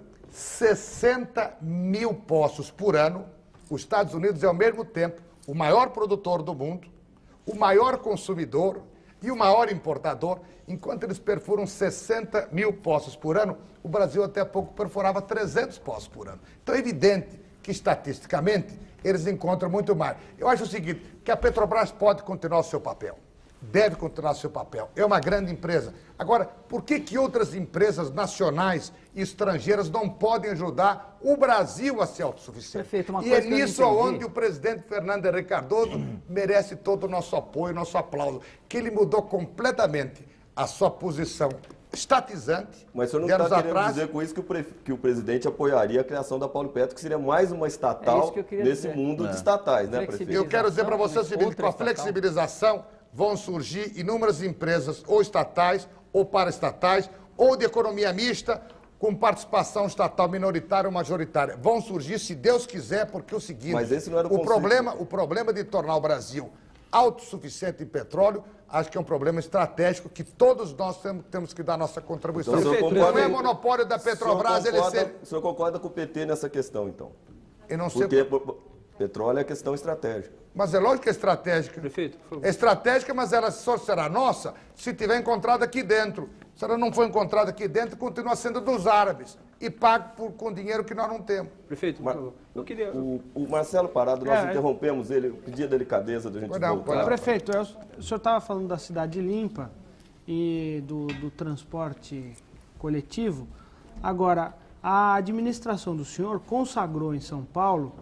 60 mil poços por ano, os Estados Unidos é ao mesmo tempo o maior produtor do mundo, o maior consumidor e o maior importador. Enquanto eles perfuram 60 mil poços por ano, o Brasil até há pouco perfurava 300 poços por ano. Então é evidente que, estatisticamente, eles encontram muito mais. Eu acho o seguinte, que a Petrobras pode continuar o seu papel. Deve continuar o seu papel. É uma grande empresa. Agora, por que outras empresas nacionais e estrangeiras não podem ajudar o Brasil a ser autossuficiente? Prefeito, uma E coisa é que eu não nisso entendi. onde o presidente Fernando Henrique Cardoso merece todo o nosso apoio, nosso aplauso. Que ele mudou completamente a sua posição estatizante. Mas o senhor não de anos está querendo atrás. dizer com isso que o presidente apoiaria a criação da Paulo Petro, que seria mais uma É estatal isso que eu queria nesse dizer. mundo de estatais, né, prefeito? Eu quero dizer para você o seguinte, Outra com a estatal. flexibilização vão surgir inúmeras empresas ou estatais ou paraestatais ou de economia mista com participação estatal minoritária ou majoritária. Vão surgir, se Deus quiser, porque é o seguinte... Mas esse não era o o problema de tornar o Brasil autossuficiente em petróleo, acho que é um problema estratégico que todos nós temos que dar nossa contribuição. Então, o senhor Não concorda- é monopólio da Petrobras, ele ser... O senhor concorda com o PT nessa questão, então? Eu não sei... Porque petróleo é questão estratégica. Mas é lógico que é estratégica. Prefeito, por favor. É estratégica, mas ela só será nossa se tiver encontrada aqui dentro. Se ela não for encontrada aqui dentro, continua sendo dos árabes e pago com dinheiro que nós não temos. Prefeito, por favor. Eu queria... O Marcelo Parado, nós interrompemos ele, pedi a delicadeza da gente Pois não, voltar. pois não. Prefeito, o senhor estava falando da cidade limpa e do transporte coletivo. Agora, a administração do senhor consagrou em São Paulo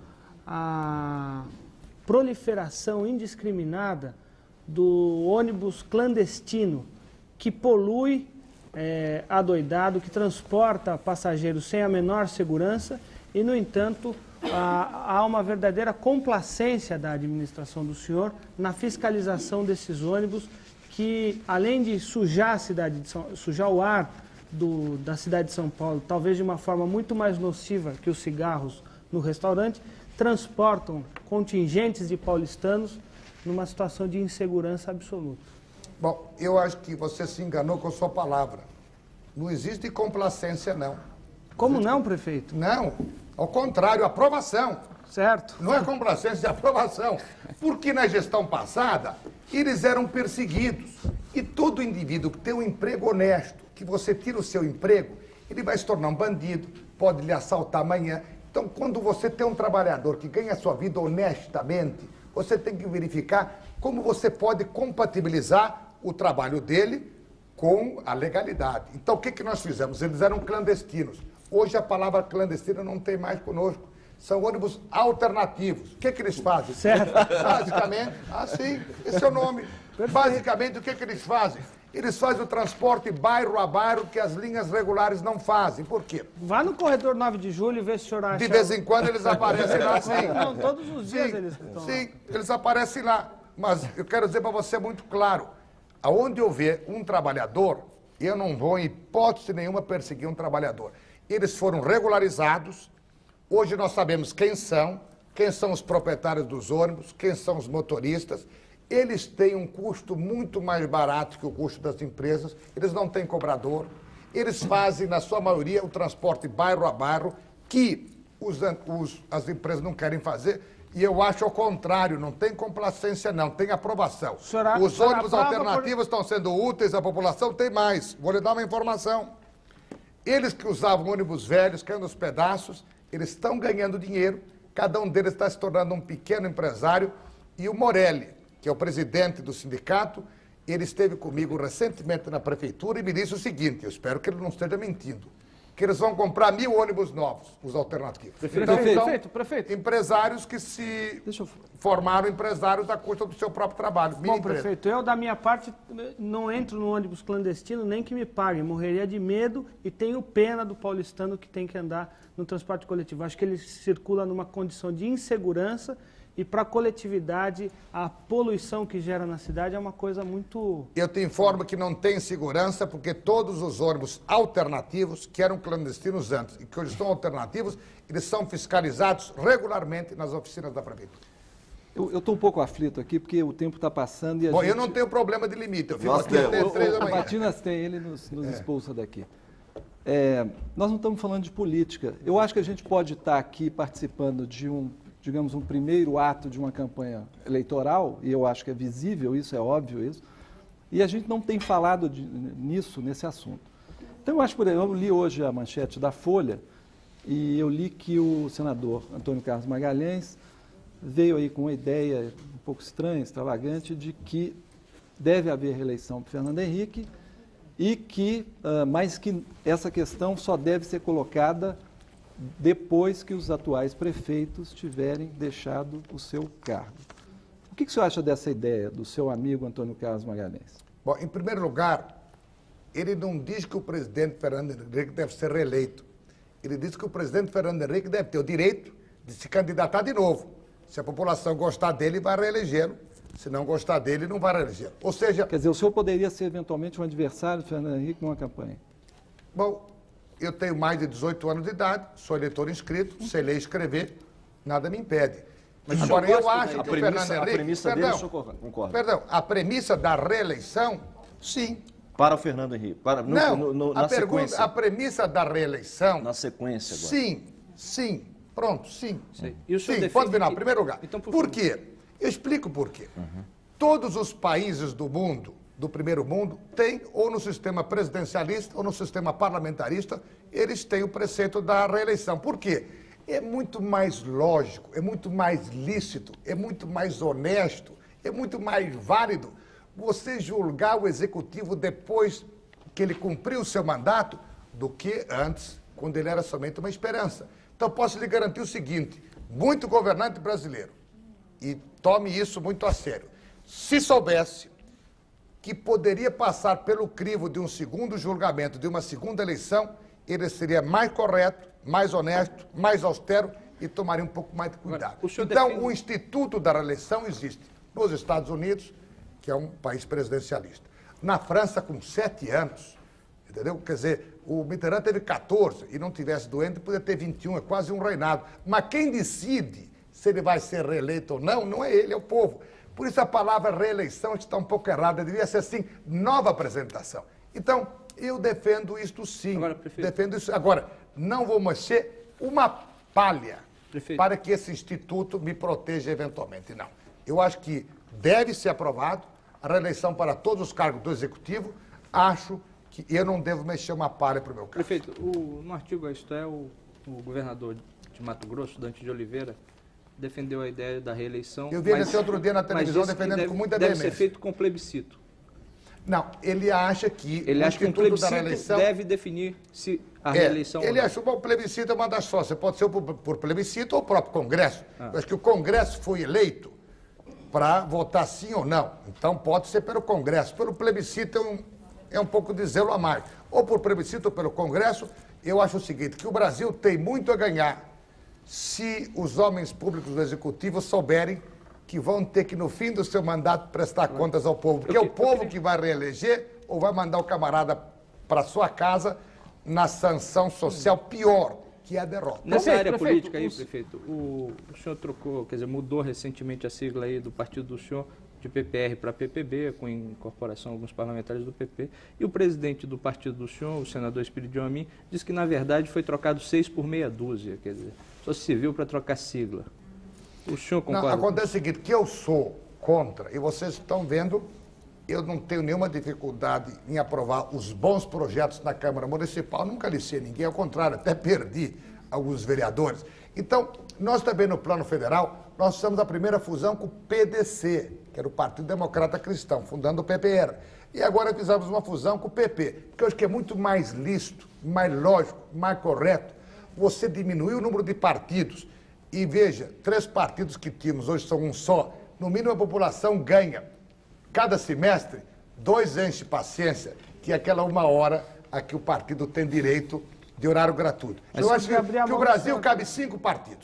a proliferação indiscriminada do ônibus clandestino que polui adoidado, que transporta passageiros sem a menor segurança e, no entanto, há uma verdadeira complacência da administração do senhor na fiscalização desses ônibus que, além de sujar a cidade sujar o ar da cidade de São Paulo, talvez de uma forma muito mais nociva que os cigarros no restaurante, transportam contingentes de paulistanos numa situação de insegurança absoluta. Bom, eu acho que você se enganou com a sua palavra. Não existe complacência, não. Como não, prefeito? Não, ao contrário, aprovação. Certo. Não é complacência, é aprovação. Porque na gestão passada, eles eram perseguidos. E todo indivíduo que tem um emprego honesto, que você tira o seu emprego, ele vai se tornar um bandido, pode lhe assaltar amanhã. Então, quando você tem um trabalhador que ganha a sua vida honestamente, você tem que verificar como você pode compatibilizar o trabalho dele com a legalidade. Então, o que nós fizemos? Eles eram clandestinos. Hoje a palavra clandestina não tem mais conosco. São ônibus alternativos. O que eles fazem? Certo. Basicamente, sim, esse é o nome. Basicamente, o que eles fazem? Eles fazem o transporte bairro a bairro que as linhas regulares não fazem. Por quê? Vá no corredor 9 de julho e vê se o senhor acha... De vez em quando eles aparecem lá, sim. Não, todos os dias Sim, eles estão lá. sim, eles aparecem lá. Mas eu quero dizer para você muito claro, aonde eu ver um trabalhador, eu não vou em hipótese nenhuma perseguir um trabalhador. Eles foram regularizados, hoje nós sabemos quem são os proprietários dos ônibus, quem são os motoristas. Eles têm um custo muito mais barato que o custo das empresas, eles não têm cobrador, eles fazem, na sua maioria, o transporte bairro a bairro, que as empresas não querem fazer, e eu acho ao contrário, não tem complacência não, tem aprovação. Os ônibus alternativos estão sendo úteis à população, tem mais, vou lhe dar uma informação. Eles que usavam ônibus velhos, caindo aos pedaços, eles estão ganhando dinheiro, cada um deles está se tornando um pequeno empresário, e o Morelli, que é o presidente do sindicato, ele esteve comigo recentemente na prefeitura e me disse o seguinte, eu espero que ele não esteja mentindo, que eles vão comprar 1000 ônibus novos, os alternativos. Prefeito. Empresários que se formaram empresários à custa do seu próprio trabalho. Bom, prefeito, eu da minha parte não entro no ônibus clandestino nem que me paguem, morreria de medo e tenho pena do paulistano que tem que andar no transporte coletivo. Acho que ele circula numa condição de insegurança e para a coletividade, a poluição que gera na cidade é uma coisa muito... Eu te informo que não tem segurança porque todos os ônibus alternativos, que eram clandestinos antes e que hoje estão alternativos, eles são fiscalizados regularmente nas oficinas da prefeitura. Eu estou um pouco aflito aqui porque o tempo está passando e a Bom, gente... eu não tenho problema de limite, eu fico Nós aqui até temos. 3 da O manhã. Batinas tem, ele nos expulsa daqui. Nós não estamos falando de política. Eu acho que a gente pode estar aqui participando de digamos, um primeiro ato de uma campanha eleitoral, e eu acho que é visível isso, é óbvio isso, e a gente não tem falado nesse assunto. Então, eu acho, por exemplo, eu li hoje a manchete da Folha, e eu li que o senador Antônio Carlos Magalhães veio aí com uma ideia um pouco estranha, extravagante, de que deve haver reeleição para Fernando Henrique, mas que essa questão só deve ser colocada depois que os atuais prefeitos tiverem deixado o seu cargo. O que o senhor acha dessa ideia do seu amigo Antônio Carlos Magalhães? Bom, em primeiro lugar, ele não diz que o presidente Fernando Henrique deve ser reeleito. Ele diz que o presidente Fernando Henrique deve ter o direito de se candidatar de novo. Se a população gostar dele, vai reelegê-lo. Se não gostar dele, não vai reelegê-lo. Ou seja... Quer dizer, o senhor poderia ser eventualmente um adversário de Fernando Henrique numa campanha? Bom, eu tenho mais de 18 anos de idade, sou eleitor inscrito, sei ler e escrever, nada me impede. Mas agora, eu acho a que o Fernando Henrique... A premissa dele, o senhor concorda? Perdão, a premissa da reeleição, sim. Para o Fernando Henrique. Na sequência. A premissa da reeleição... Na sequência agora. Sim. Pronto, sim. E o senhor Sim, defende pode virar, que... em primeiro lugar. Então, por quê? Eu explico por quê. Todos os países do mundo, do primeiro mundo, têm, ou no sistema presidencialista, ou no sistema parlamentarista, eles têm o preceito da reeleição. Por quê? É muito mais lógico, é muito mais lícito, é muito mais honesto, é muito mais válido você julgar o executivo depois que ele cumpriu o seu mandato do que antes, quando ele era somente uma esperança. Então, posso lhe garantir o seguinte, muito governante brasileiro, e tome isso muito a sério, se soubesse que poderia passar pelo crivo de um segundo julgamento, de uma segunda eleição, ele seria mais correto, mais honesto, mais austero e tomaria um pouco mais de cuidado. Então, o Instituto da Reeleição existe nos Estados Unidos, que é um país presidencialista. Na França, com 7 anos, entendeu? Quer dizer, o Mitterrand teve 14 e não tivesse doente, podia ter 21, é quase um reinado. Mas quem decide se ele vai ser reeleito ou não é ele, é o povo. Por isso a palavra reeleição está um pouco errada, devia ser assim, nova apresentação. Então, eu defendo isto sim. Agora, prefeito. Defendo isso. Agora, não vou mexer uma palha Prefeito. para que esse instituto me proteja eventualmente. Não. Eu acho que deve ser aprovado a reeleição para todos os cargos do Executivo. Acho que eu não devo mexer uma palha para o meu caso. Prefeito, no artigo Isto É, o governador de Mato Grosso, Dante de Oliveira, defendeu a ideia da reeleição. Eu vi ele outro dia na televisão defendendo com muita deve veemência. ser feito com plebiscito. Não, ele acha que Ele o acha que um Instituto da plebiscito Reeleição... deve definir se a reeleição... Ele achou que o plebiscito é uma das só. Você pode ser por plebiscito ou o próprio Congresso. Eu acho que o Congresso foi eleito para votar sim ou não. Então pode ser pelo Congresso. Pelo plebiscito é um pouco de zelo a mais. Ou por plebiscito ou pelo Congresso, eu acho o seguinte, que o Brasil tem muito a ganhar se os homens públicos do Executivo souberem que vão ter que, no fim do seu mandato, prestar contas ao povo. Porque é o povo que vai reeleger ou vai mandar o camarada para sua casa na sanção social pior, que é a derrota. Nessa área prefeito, política aí, prefeito, o senhor trocou, quer dizer, mudou recentemente a sigla aí do partido do senhor de PPR para PPB, com incorporação de alguns parlamentares do PP, e o presidente do partido do senhor, o senador Espírito Amin, disse que, na verdade, foi trocado 6 por meia dúzia, quer dizer, só se viu para trocar sigla. O senhor concorda? Não, acontece o seguinte, que eu sou contra, e vocês estão vendo, eu não tenho nenhuma dificuldade em aprovar os bons projetos na Câmara Municipal, nunca aliciei ninguém, ao contrário, até perdi alguns vereadores. Então, nós também no plano federal, nós fizemos a primeira fusão com o PDC, que era o Partido Democrata Cristão, fundando o PPR. E agora fizemos uma fusão com o PP, que eu acho que é muito mais lícito, mais lógico, mais correto, você diminuir o número de partidos. E veja, 3 partidos que tínhamos, hoje são um só, no mínimo a população ganha, cada semestre, 2 enche paciência, que é aquela 1 hora a que o partido tem direito de horário gratuito. Eu acho que o Brasil cabe 5 partidos.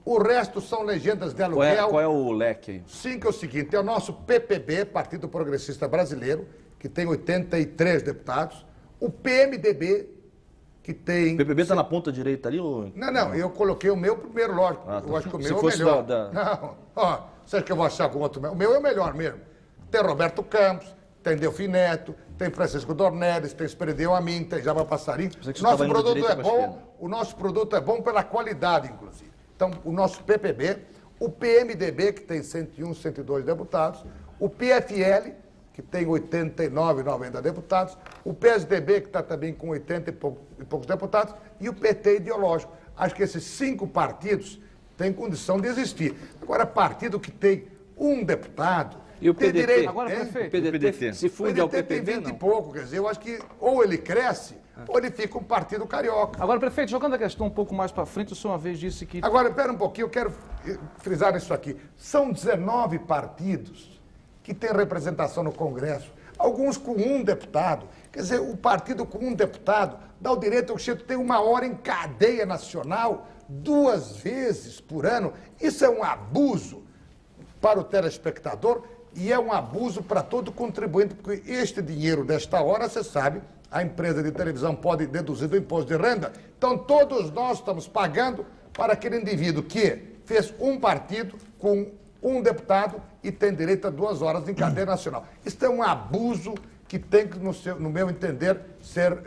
O resto são legendas de aluguel. Qual é o leque aí? 5 é o seguinte, é o nosso PPB, Partido Progressista Brasileiro, que tem 83 deputados. O PMDB, que tem... O PPB está na ponta direita ali? Ou... Não, eu coloquei o meu primeiro, lógico. Ah, tá. Eu acho que o Se meu é o fosse melhor. da- Não, ó, você acha que eu vou achar algum outro? O meu é o melhor mesmo. Tem Roberto Campos, tem Delfim Neto, tem Francisco Dornelles, tem Esperideu Amin, tem Java Passarinho. Pensei que você Nosso estava indo da produto direita é para a bom, esquerda. o nosso produto é bom pela qualidade, inclusive. Então, o nosso PPB, o PMDB, que tem 101, 102 deputados, o PFL, que tem 89, 90 deputados, o PSDB, que está também com 80 e poucos deputados, e o PT ideológico. Acho que esses 5 partidos têm condição de existir. Agora, partido que tem um deputado... E o tem PDT? direito, Agora, hein? prefeito, O PDT se O funde ao PDT tem PPB, 20 e não? pouco, quer dizer, eu acho que ou ele cresce, ou ele fica um partido carioca. Agora, prefeito, jogando a questão um pouco mais para frente, o senhor uma vez disse que... Agora, espera um pouquinho, eu quero frisar isso aqui. São 19 partidos que têm representação no Congresso, alguns com um deputado. Quer dizer, o partido com um deputado dá o direito ao chefe ter 1 hora em cadeia nacional, 2 vezes por ano. Isso é um abuso para o telespectador e é um abuso para todo contribuinte, porque este dinheiro desta hora, você sabe, a empresa de televisão pode deduzir do imposto de renda. Então, todos nós estamos pagando para aquele indivíduo que fez um partido com um deputado e tem direito a 2 horas em cadeia nacional. Isso é um abuso que tem que, no meu entender, ser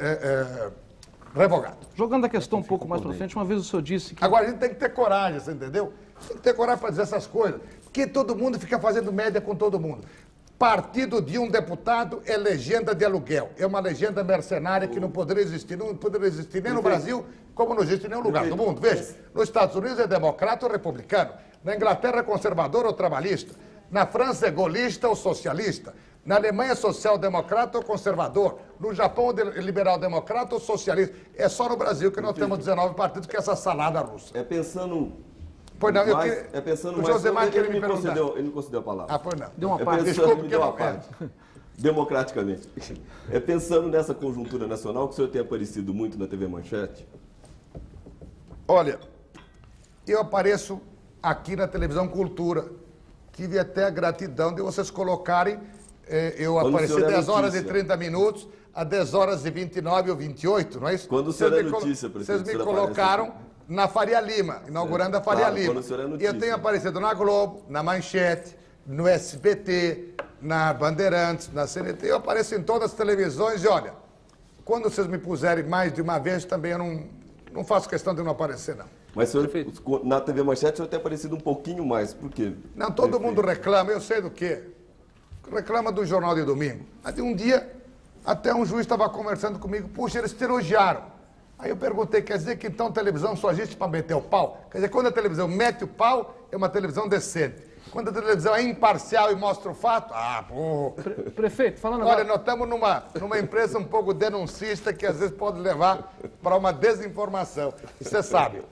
revogado. Jogando a questão um pouco mais para frente, uma vez o senhor disse que... Agora, a gente tem que ter coragem, você entendeu? Tem que ter coragem para dizer essas coisas. Porque todo mundo fica fazendo média com todo mundo. Partido de um deputado é legenda de aluguel. É uma legenda mercenária que não poderia existir. Não poderia existir nem no Brasil, como não existe em nenhum lugar do mundo. Veja, nos Estados Unidos é democrata ou republicano. Na Inglaterra é conservador ou trabalhista. Na França é golista ou socialista. Na Alemanha é social-democrata ou conservador. No Japão é liberal-democrata ou socialista. É só no Brasil que nós temos 19 partidos, que é essa salada russa. É pensando... Pois não, eu mais, queria... é pensando o mais... Josemar ele, queria me me perguntar. ele me concedeu a palavra. Ah, pois não. Deu uma É parte. pensando, Desculpa, me deu uma que eu não parte. Democraticamente. É pensando nessa conjuntura nacional que o senhor tem aparecido muito na TV Manchete. Olha, eu apareço aqui na televisão Cultura. Tive até a gratidão de vocês colocarem, eu Quando o apareci senhor é 10 horas e notícia. 30 minutos, a 10 horas e 29 ou 28, não é isso? Quando o Vocês senhor é me colo- notícia, prefeito, Vocês me o senhor aparece colocaram aqui. na Faria Lima, inaugurando a Faria Claro, Lima. quando o senhor é E eu notícia. tenho aparecido na Globo, na Manchete, no SBT, na Bandeirantes, na CNT. Eu apareço em todas as televisões e, olha, quando vocês me puserem mais de uma vez, também eu não faço questão de não aparecer, não. Mas o senhor, na TV Manchete o senhor tem aparecido um pouquinho mais. Por quê? Não, todo Prefeito? mundo reclama, eu sei do quê? Reclama do Jornal de Domingo. Mas um dia, até um juiz estava conversando comigo, puxa, eles te elogiaram. Aí eu perguntei, quer dizer que então a televisão só existe para meter o pau? Quer dizer, quando a televisão mete o pau, é uma televisão decente. Quando a televisão é imparcial e mostra o fato, pô. Prefeito, falando Olha, agora... nós estamos numa empresa um pouco denuncista que às vezes pode levar para uma desinformação. E você sabe,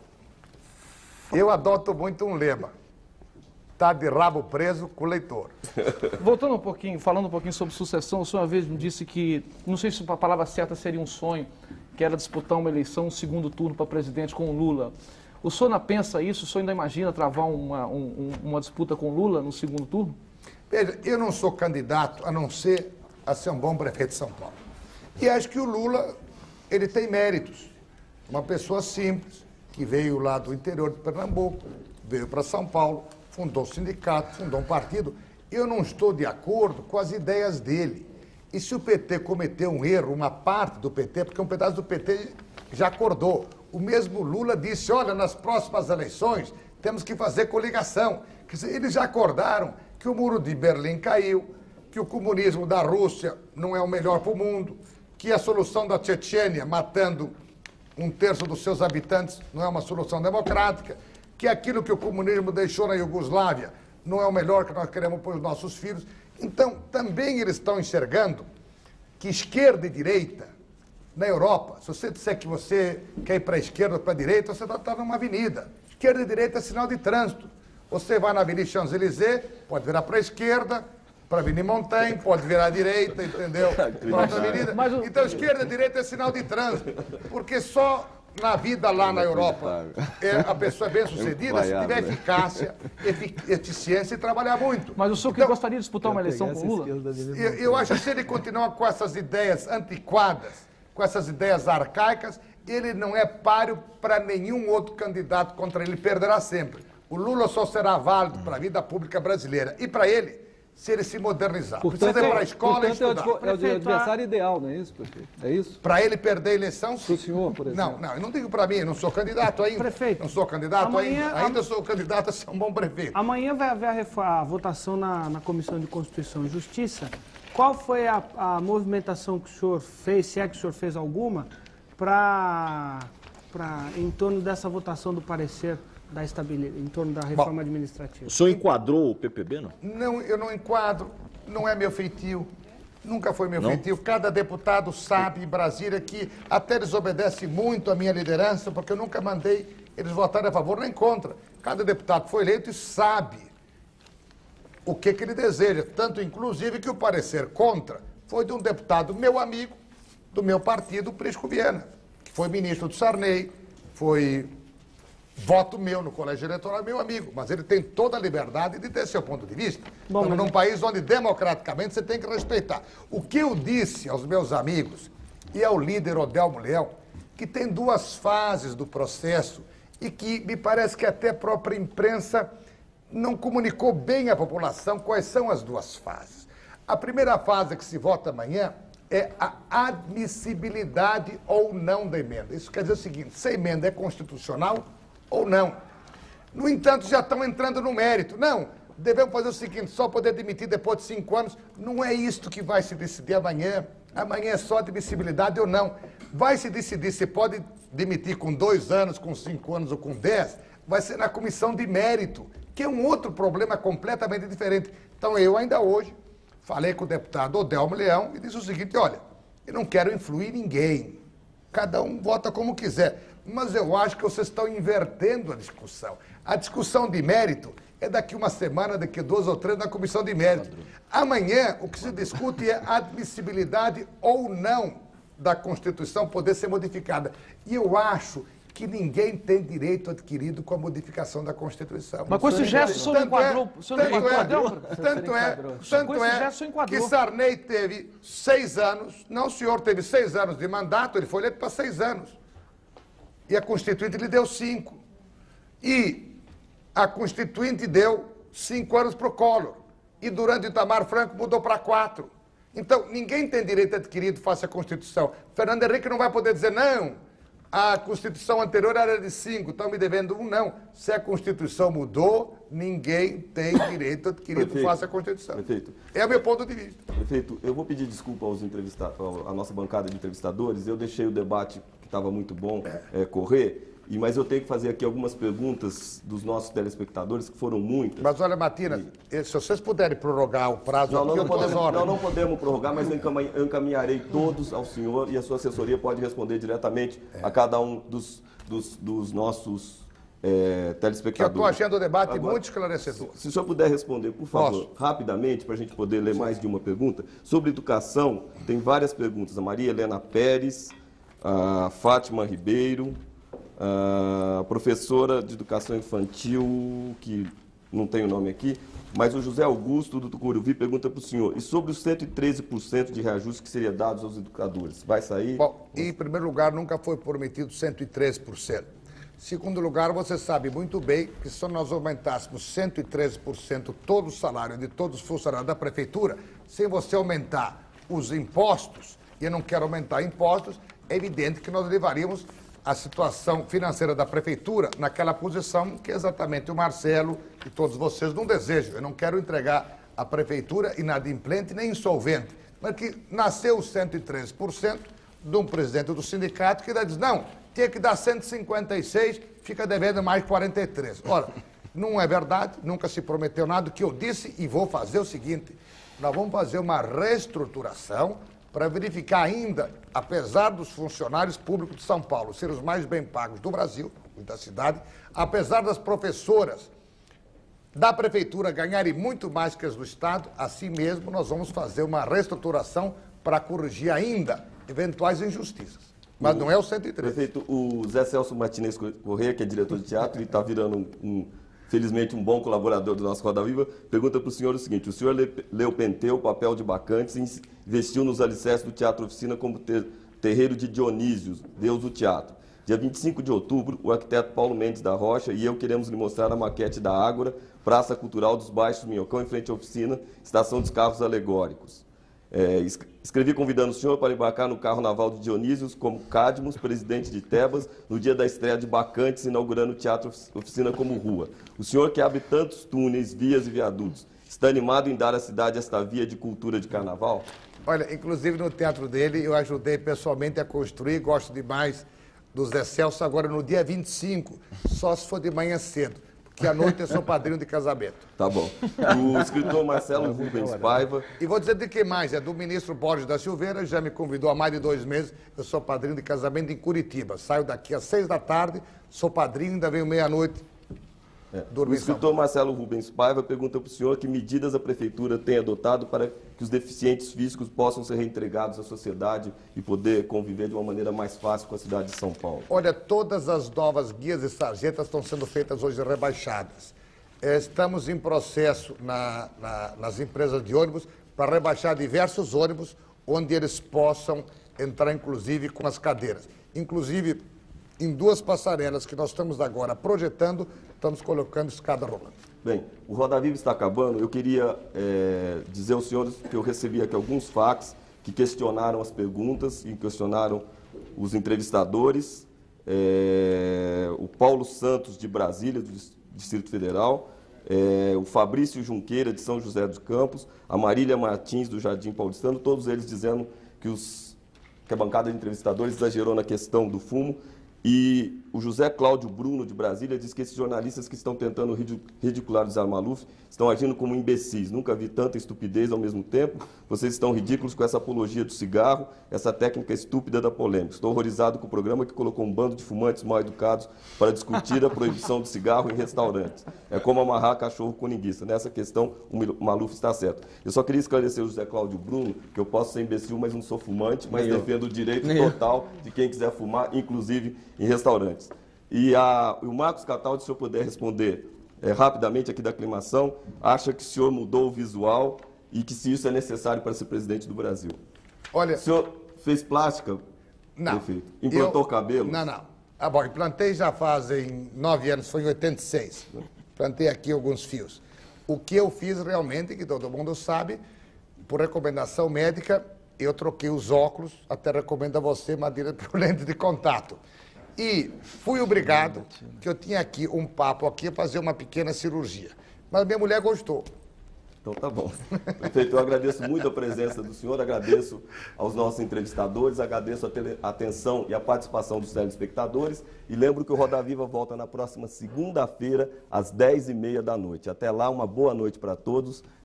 eu adoto muito um lema. Tá de rabo preso com o leitor. Voltando um pouquinho, falando um pouquinho sobre sucessão, o senhor uma vez me disse que, não sei se a palavra certa seria um sonho, que era disputar uma eleição, um segundo turno para presidente com o Lula. O senhor ainda pensa isso? O senhor ainda imagina travar uma disputa com o Lula no segundo turno? Veja, eu não sou candidato a não ser a ser um bom prefeito de São Paulo. E acho que o Lula, ele tem méritos. Uma pessoa simples, que veio lá do interior de Pernambuco, veio para São Paulo, fundou um sindicato, fundou um partido. Eu não estou de acordo com as ideias dele. E se o PT cometeu um erro, uma parte do PT, porque um pedaço do PT já acordou. O mesmo Lula disse, olha, nas próximas eleições temos que fazer coligação. Quer dizer, eles já acordaram que o muro de Berlim caiu, que o comunismo da Rússia não é o melhor para o mundo, que a solução da Chechênia, matando 1/3 dos seus habitantes, não é uma solução democrática, que aquilo que o comunismo deixou na Iugoslávia não é o melhor que nós queremos para os nossos filhos. Então, também eles estão enxergando que esquerda e direita, na Europa, se você disser que você quer ir para a esquerda ou para a direita, você está numa avenida. Esquerda e direita é sinal de trânsito. Você vai na Avenida Champs-Élysées, pode virar para a esquerda, para a Avenida Montaigne, pode virar à direita, entendeu? Para outra avenida. Então, esquerda e direita é sinal de trânsito. Porque só na vida lá na Europa, a pessoa é bem-sucedida se tiver eficácia, eficiência e trabalhar muito. Mas o senhor que gostaria de disputar uma eleição com o Lula? Eu acho que se ele continuar com essas ideias antiquadas, com essas ideias arcaicas, ele não é páreo para nenhum outro candidato contra ele, perderá sempre. O Lula só será válido para a vida pública brasileira. E para ele, se ele se modernizar. Portanto, precisa ir para a escola e estudar. É o adversário ideal, não é isso, prefeito? É isso? Para ele perder a eleição, sim. Para o senhor, por exemplo? Não, eu não digo para mim, eu não sou candidato ainda. Prefeito, não sou candidato ainda sou candidato a ser um bom prefeito. Amanhã vai haver a votação na Comissão de Constituição e Justiça. Qual foi a movimentação que o senhor fez, se é que o senhor fez alguma, em torno dessa votação do parecer da estabilidade, em torno da reforma administrativa? O senhor enquadrou o PPB, não? Não, eu não enquadro, não é meu feitio, nunca foi meu feitio. Cada deputado sabe em Brasília que até desobedece muito a minha liderança, porque eu nunca mandei eles votarem a favor nem contra. Cada deputado foi eleito e sabe o que ele deseja, tanto inclusive que o parecer contra foi de um deputado meu amigo, do meu partido, Prisco Viana, que foi ministro do Sarney, foi voto meu no colégio eleitoral, meu amigo, mas ele tem toda a liberdade de ter seu ponto de vista. Estamos num país onde democraticamente você tem que respeitar. O que eu disse aos meus amigos e ao líder Odelmo Leão, que tem duas fases do processo e que me parece que até a própria imprensa não comunicou bem à população quais são as duas fases. A primeira fase que se vota amanhã é a admissibilidade ou não da emenda. Isso quer dizer o seguinte, se a emenda é constitucional ou não. No entanto, já estão entrando no mérito. Não, devemos fazer o seguinte, só poder demitir depois de 5 anos. Não é isto que vai se decidir amanhã. Amanhã é só admissibilidade ou não. Vai se decidir se pode demitir com 2 anos, com 5 anos ou com 10. Vai ser na comissão de mérito, que é um outro problema completamente diferente. Então, eu ainda hoje falei com o deputado Odelmo Leão e disse o seguinte, olha, eu não quero influir ninguém. Cada um vota como quiser. Mas eu acho que vocês estão invertendo a discussão. A discussão de mérito é daqui uma semana, daqui 2 ou 3 na comissão de mérito. Amanhã, o que se discute é a admissibilidade ou não da Constituição poder ser modificada. E eu acho que ninguém tem direito adquirido com a modificação da Constituição. Mas com esse gesto o senhor enquadrou? Tanto é que Sarney teve 6 anos, não, o senhor teve 6 anos de mandato, ele foi eleito para 6 anos. E a Constituinte lhe deu 5. E a Constituinte deu 5 anos para o Collor. E durante o Itamar Franco mudou para 4. Então, ninguém tem direito adquirido face à Constituição. Fernando Henrique não vai poder dizer, não, a Constituição anterior era de 5, estão me devendo 1, não. Se a Constituição mudou, ninguém tem direito adquirido face à Constituição. Prefeito. É o meu ponto de vista. Prefeito, eu vou pedir desculpa aos a nossa bancada de entrevistadores. Eu deixei o debate, que estava muito bom, correr. Mas eu tenho que fazer aqui algumas perguntas dos nossos telespectadores, que foram muitas. Mas olha, Matina, se vocês puderem prorrogar o prazo... Não podemos prorrogar, mas eu encaminharei todos ao senhor e a sua assessoria pode responder diretamente a cada um dos nossos telespectadores. Que eu estou achando o debate muito esclarecedor. Se o senhor puder responder, por favor, rapidamente, para a gente poder ler mais de uma pergunta. Sobre educação, tem várias perguntas. A Maria Helena Pérez, a Fátima Ribeiro... professora de educação infantil, que não tem o nome aqui, mas o José Augusto do Tucuruvi pergunta para o senhor, e sobre os 113% de reajuste que seria dados aos educadores, vai sair? Bom, em primeiro lugar, nunca foi prometido 113%. Em segundo lugar, você sabe muito bem que se nós aumentássemos 113% todo o salário de todos os funcionários da prefeitura, sem você aumentar os impostos, e eu não quero aumentar impostos, é evidente que nós levaríamos a situação financeira da prefeitura naquela posição que exatamente o Marcelo e todos vocês não desejam. Eu não quero entregar a prefeitura inadimplente nem insolvente, mas que nasceu 113% de um presidente do sindicato que diz, não, tinha que dar 156, fica devendo mais 43. Ora, não é verdade, nunca se prometeu nada. O que eu disse e vou fazer o seguinte, nós vamos fazer uma reestruturação para verificar ainda, apesar dos funcionários públicos de São Paulo serem os mais bem pagos do Brasil, da cidade, apesar das professoras da prefeitura ganharem muito mais que as do Estado, assim mesmo nós vamos fazer uma reestruturação para corrigir ainda eventuais injustiças. Mas não é o 113. Prefeito, o Zé Celso Martinez Corrêa, que é diretor de teatro e está virando, felizmente, um bom colaborador do nosso Roda Viva, pergunta para o senhor o seguinte: o senhor leu Penteu, o papel de Bacantes, e investiu nos alicerces do Teatro Oficina como terreiro de Dionísios, deus do teatro. Dia 25 de outubro, o arquiteto Paulo Mendes da Rocha e eu queremos lhe mostrar a maquete da Ágora, Praça Cultural dos Baixos Minhocão, em frente à oficina, Estação dos Carros Alegóricos. Escrevi convidando o senhor para embarcar no carro naval de Dionísios como Cadmus, presidente de Tebas, no dia da estreia de Bacantes, inaugurando o Teatro Oficina como rua. O senhor que abre tantos túneis, vias e viadutos, está animado em dar à cidade esta via de cultura de carnaval? Olha, inclusive no teatro dele eu ajudei pessoalmente a construir, gosto demais do Zé Celso, agora no dia 25, só se for de manhã cedo, porque à noite eu sou padrinho de casamento. Tá bom. O escritor Marcelo Rubens Paiva... E vou dizer de quem mais, é do ministro Borges da Silveira, já me convidou há mais de 2 meses, eu sou padrinho de casamento em Curitiba. Saio daqui às 6 da tarde, sou padrinho, ainda venho meia-noite. O escritor Marcelo Rubens Paiva pergunta para o senhor que medidas a prefeitura tem adotado para que os deficientes físicos possam ser reintegrados à sociedade e poder conviver de uma maneira mais fácil com a cidade de São Paulo. Olha, todas as novas guias e sarjetas estão sendo feitas hoje rebaixadas. Estamos em processo nas empresas de ônibus para rebaixar diversos ônibus onde eles possam entrar, inclusive, com as cadeiras. Inclusive, em 2 passarelas que nós estamos agora projetando, estamos colocando escada rolante. Bem, o Roda Viva está acabando. Eu queria dizer aos senhores que eu recebi aqui alguns fax que questionaram as perguntas e questionaram os entrevistadores. O Paulo Santos, de Brasília, do Distrito Federal, o Fabrício Junqueira, de São José dos Campos, a Marília Martins, do Jardim Paulistano, todos eles dizendo que a bancada de entrevistadores exagerou na questão do fumo. E o José Cláudio Bruno, de Brasília, diz que esses jornalistas que estão tentando ridicularizar Maluf estão agindo como imbecis. Nunca vi tanta estupidez ao mesmo tempo. Vocês estão ridículos com essa apologia do cigarro, essa técnica estúpida da polêmica. Estou horrorizado com o programa que colocou um bando de fumantes mal educados para discutir a proibição do cigarro em restaurantes. É como amarrar cachorro com linguiça. Nessa questão, o Maluf está certo. Eu só queria esclarecer o José Cláudio Bruno, que eu posso ser imbecil, mas não sou fumante, mas defendo o direito total de quem quiser fumar, inclusive em restaurantes. E o Marcos Cataldi, se eu puder responder rapidamente aqui da aclimação, acha que o senhor mudou o visual e que se isso é necessário para ser presidente do Brasil. Olha, o senhor fez plástica? Não. Prefeito? Implantou cabelo? Não. Bom, implantei já fazem 9 anos, foi em 86. Plantei aqui alguns fios. O que eu fiz realmente, que todo mundo sabe, por recomendação médica, eu troquei os óculos, até recomendo a você, Madeira, para lente de contato. E fui obrigado, que eu tinha aqui um papo aqui, fazer uma pequena cirurgia. Mas minha mulher gostou. Então tá bom. Prefeito, eu agradeço muito a presença do senhor, agradeço aos nossos entrevistadores, agradeço a atenção e a participação dos telespectadores e lembro que o Roda Viva volta na próxima segunda-feira, às 10h30 da noite. Até lá, uma boa noite para todos.